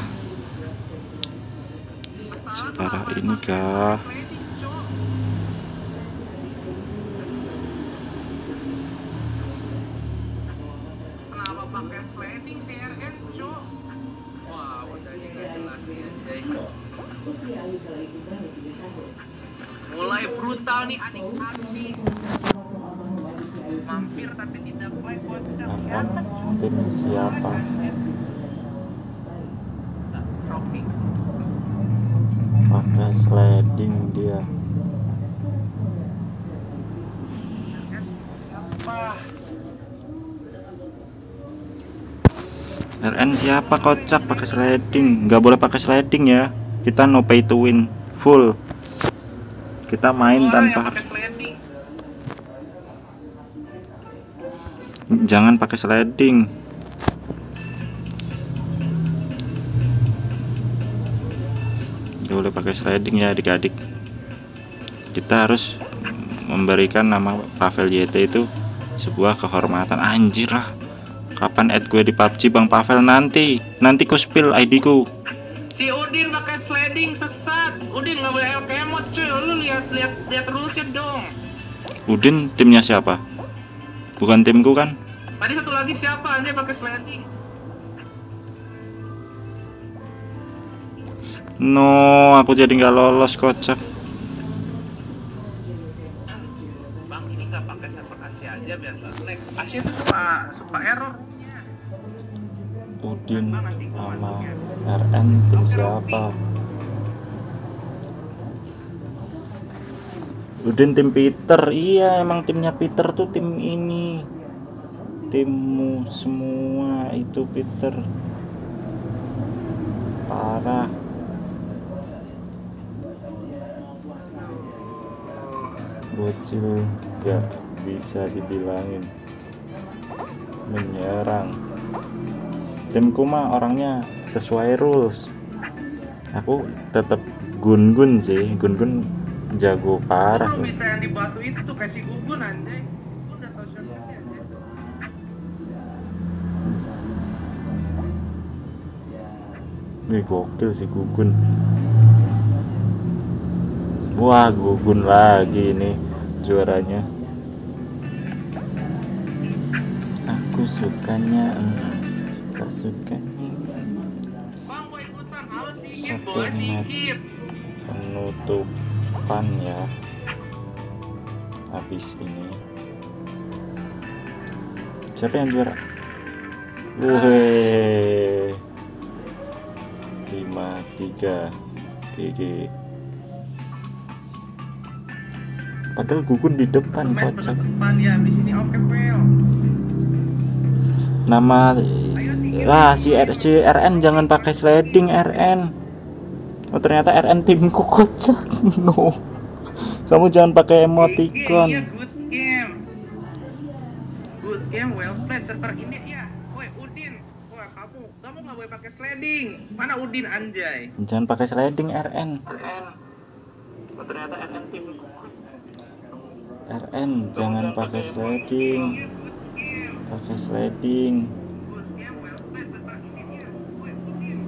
Kenapa pakai sliding CRN cok? Wah udah ini gak jelas nih anjay. Mulai brutal nih adik-adik. Mampir tapi tidak play, kocak. Siapa cok? Tim siapa? Rocky. Pakai sliding dia. RN siapa, kocak, pakai sliding? Nggak boleh pakai sliding ya. Kita no pay to win full. Kita main tanpa. Jangan pakai sliding. Nggak boleh pakai sliding ya adik-adik. Kita harus memberikan nama Pavel YT itu sebuah kehormatan. Anjir lah. Kapan add gue di PUBG Bang Pavel? Nanti ku spill ID ku. Si Udin pakai sliding sesat. Udin nggak boleh LKMod cuy. Lu lihat rulesnya dong. Udin timnya siapa? Bukan timku kan? Tadi satu lagi siapa aja pakai sliding? No, aku jadi nggak lolos, kocak. Bang ini nggak pakai server Asia aja biar nggak lag. Asia tuh suka error. Udin sama RN tim siapa? Udin tim Peter. Iya emang timnya Peter tuh tim ini. Timmu semua itu Peter. Parah. Bocil gak bisa dibilangin. Menyerang. Timku mah orangnya sesuai rules. Aku tetap Gun-Gun sih, Gun-Gun jago parah Belum tuh. bisa yang di batu itu tuh kasih gugun anjay. Gugun udah tau shotgunnya anjay. Wih, gokil sih Gugun. Wah, Gugun lagi nih juaranya. Aku sukanya, tak sukanya. Bang, gua ikutan. Halo Sigit, Satu boleh match Sigit. penutupan ya. Habis ini. Siapa yang juara? Wuih. 5-3 GG. Padahal Gugun di depan, Match kocak. penutupan ya, di sini oke fail. Nama si RN jangan pakai sliding RN. Oh ternyata RN timku, kocak. No. Kamu jangan pakai Iya, emoticon. good game. Good game, well played. Server ini ya. Woi, Udin. Wah, kamu nggak boleh pakai sliding. Mana Udin anjay? Jangan pakai sliding RN. Oh, ternyata RN timku. RN jangan pakai sliding. Pakai sliding. Good game, well played. Server ini ya. Woi, Udin.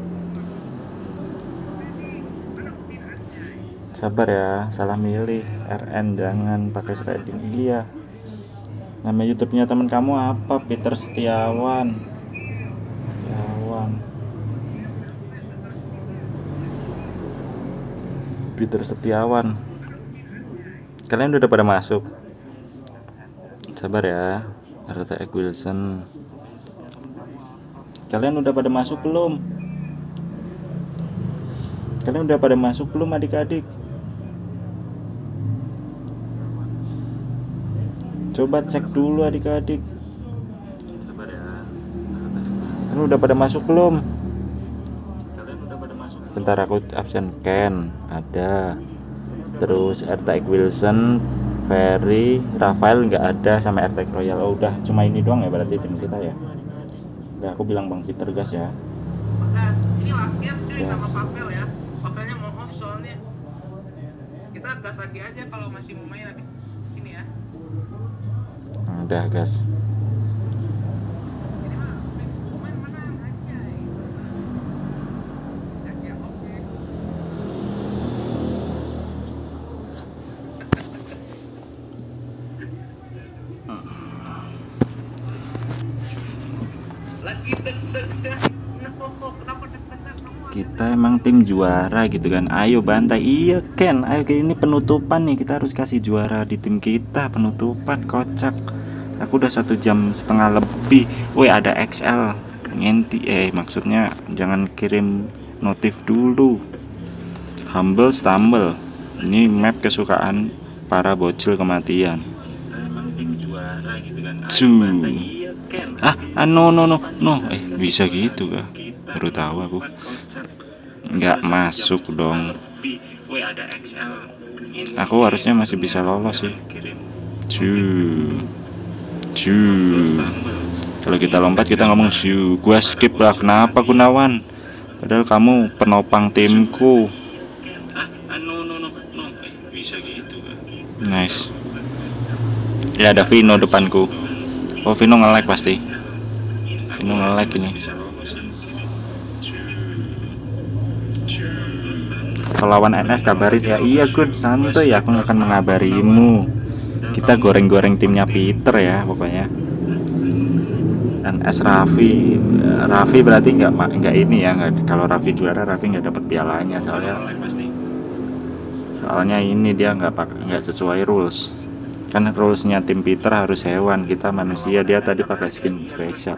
Mana Udin anjay? Sabar ya, salah milih. RN jangan pakai sliding. Iya. Nama YouTube-nya teman kamu apa? Peter Setiawan. Peter Setiawan. Kalian udah pada masuk? Sabar ya, RTX Wilson. Kalian udah pada masuk belum? Kalian udah pada masuk belum adik-adik? Coba cek dulu adik-adik. Sabar ya. Kalian udah pada masuk belum? Bentar aku absen. Ken ada. Terus RTX Wilson, Ferry, Rafael nggak ada, sama RTX Royal. Oh udah, cuma ini doang ya berarti tim kita ya. Udah aku bilang Bang Peter gas ya. Gas, ini last game cuy Gas. sama Pavel ya. Pavelnya mau off soalnya. Kita gas lagi aja kalau masih mau main habis ini ya. Nah, udah gas. Ini mah fix main menang anjay. Gas ya, oke. Lagi deg-degan. Kenapa deg-degan kamu? Kita emang tim juara gitu kan. Ayo bantai. Iya Ken, ayo ini penutupan nih. Kita harus kasih juara di tim kita. Penutupan, kocak. Aku udah 1 jam setengah lebih. Woi ada XL ngenti. Maksudnya jangan kirim notif dulu. Humble Stumble. Ini map kesukaan para bocil kematian. Emang tim juara gitu kan. No. Bisa gitu kah? Baru tahu aku. Nggak masuk dong. Aku harusnya masih bisa lolos sih. Kalau kita lompat kita ngomong gua skip lah. Kenapa Gunawan? Padahal kamu penopang timku. Bisa gitu kan. Nice. Ya ada Vino depanku. Oh Vino nge-lag pasti. Vino nge-lag ini. Kalau lawan NS kabarin ya. Iya Gun, santuy ya, aku akan mengabarimu. Kita goreng-goreng timnya Peter ya pokoknya. NS Raffi berarti nggak ini ya, nggak. Kalau Raffi juara, Raffi nggak dapat pialanya soalnya ini dia nggak sesuai rules. Kan rulesnya tim Peter harus hewan, kita manusia. Dia tadi pakai skin spesial.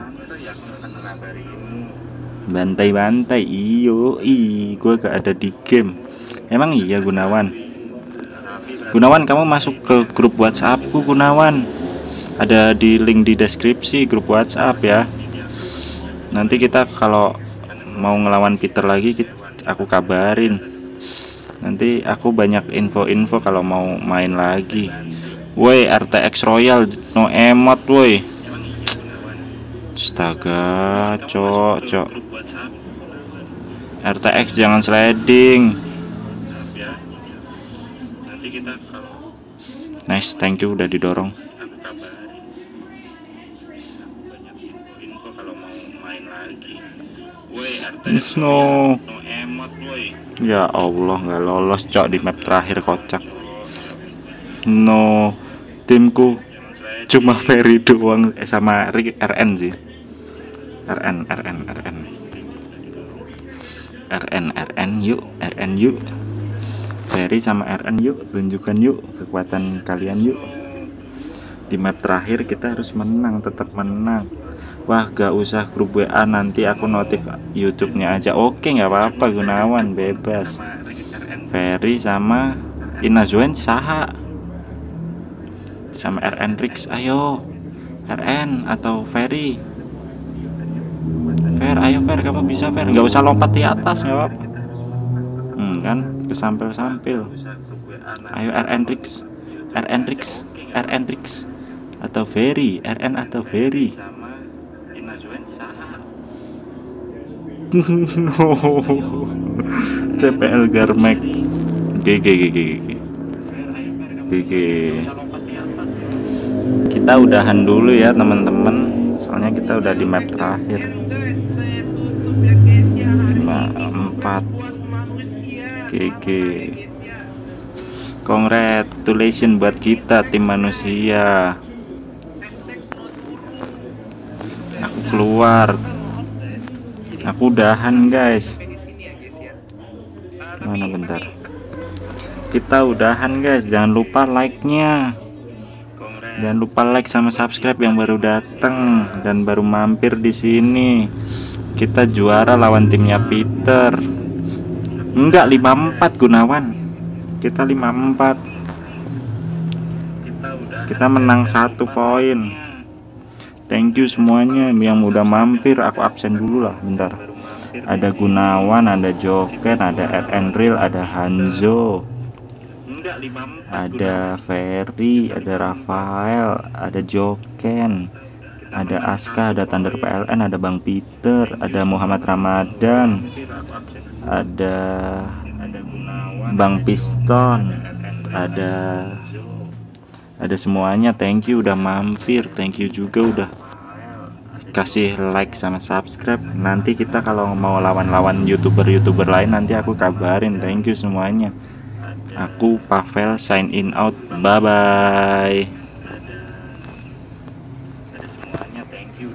Bantai gue gak ada di game. Emang iya Gunawan, kamu masuk ke grup WhatsAppku Gunawan. Ada di link di deskripsi grup WhatsApp ya. Nanti kita kalau mau ngelawan Peter lagi aku kabarin. Nanti aku banyak info-info kalau mau main lagi. Woi RTX Royal no emot woi. Astaga, cok. RTX jangan sliding. Ya, nanti kita kalau Nice, thank you udah didorong. aku kabarin, aku banyak info kalau mau main lagi. Woi, RTS No. no emot woi. Ya Allah, nggak lolos cok di map terakhir, kocak. No, timku Jangan sliding. cuma Ferry doang, sama RN sih. RN yuk. Ferry sama RN yuk, tunjukkan yuk kekuatan kalian yuk. Di map terakhir kita harus menang, tetap menang. Wah, gak usah grup WA, nanti aku notif YouTube-nya aja. Oke, nggak apa-apa Gunawan, bebas. Ferry sama Inazuen saha sama RN Rix, ayo RN atau Ferry. Ayo Fer, kamu bisa Fer, nggak usah lompat di atas, nggak apa-apa. Kan kesampil-sampil. Ayo RN Rix atau Ferry, RN atau Ferry. No. CPL Garmek. GG. Kita udahan dulu ya teman-teman, soalnya kita udah di map terakhir. 54 GG. Congratulations buat kita tim manusia. Aku keluar. Aku udahan guys. Mana bentar. Kita udahan guys. Jangan lupa like-nya. Jangan lupa like sama subscribe yang baru datang dan baru mampir di sini. Kita juara lawan timnya Peter. Enggak, 54 Gunawan. Kita 54. Kita menang 1 poin. Thank you semuanya yang udah mampir. Aku absen dulu lah bentar. Ada Gunawan, ada Joken, ada RN Real, ada Hanzo, ada Ferry, ada Rafael, ada Joken, ada Aska, ada Thunder PLN, ada Bang Peter, ada Muhammad Ramadan, ada Bang Piston, ada semuanya. Thank you udah mampir, thank you juga udah kasih like sama subscribe. Nanti kita kalau mau lawan-lawan youtuber lain nanti aku kabarin. Thank you semuanya. Aku Pavel sign in out, bye bye.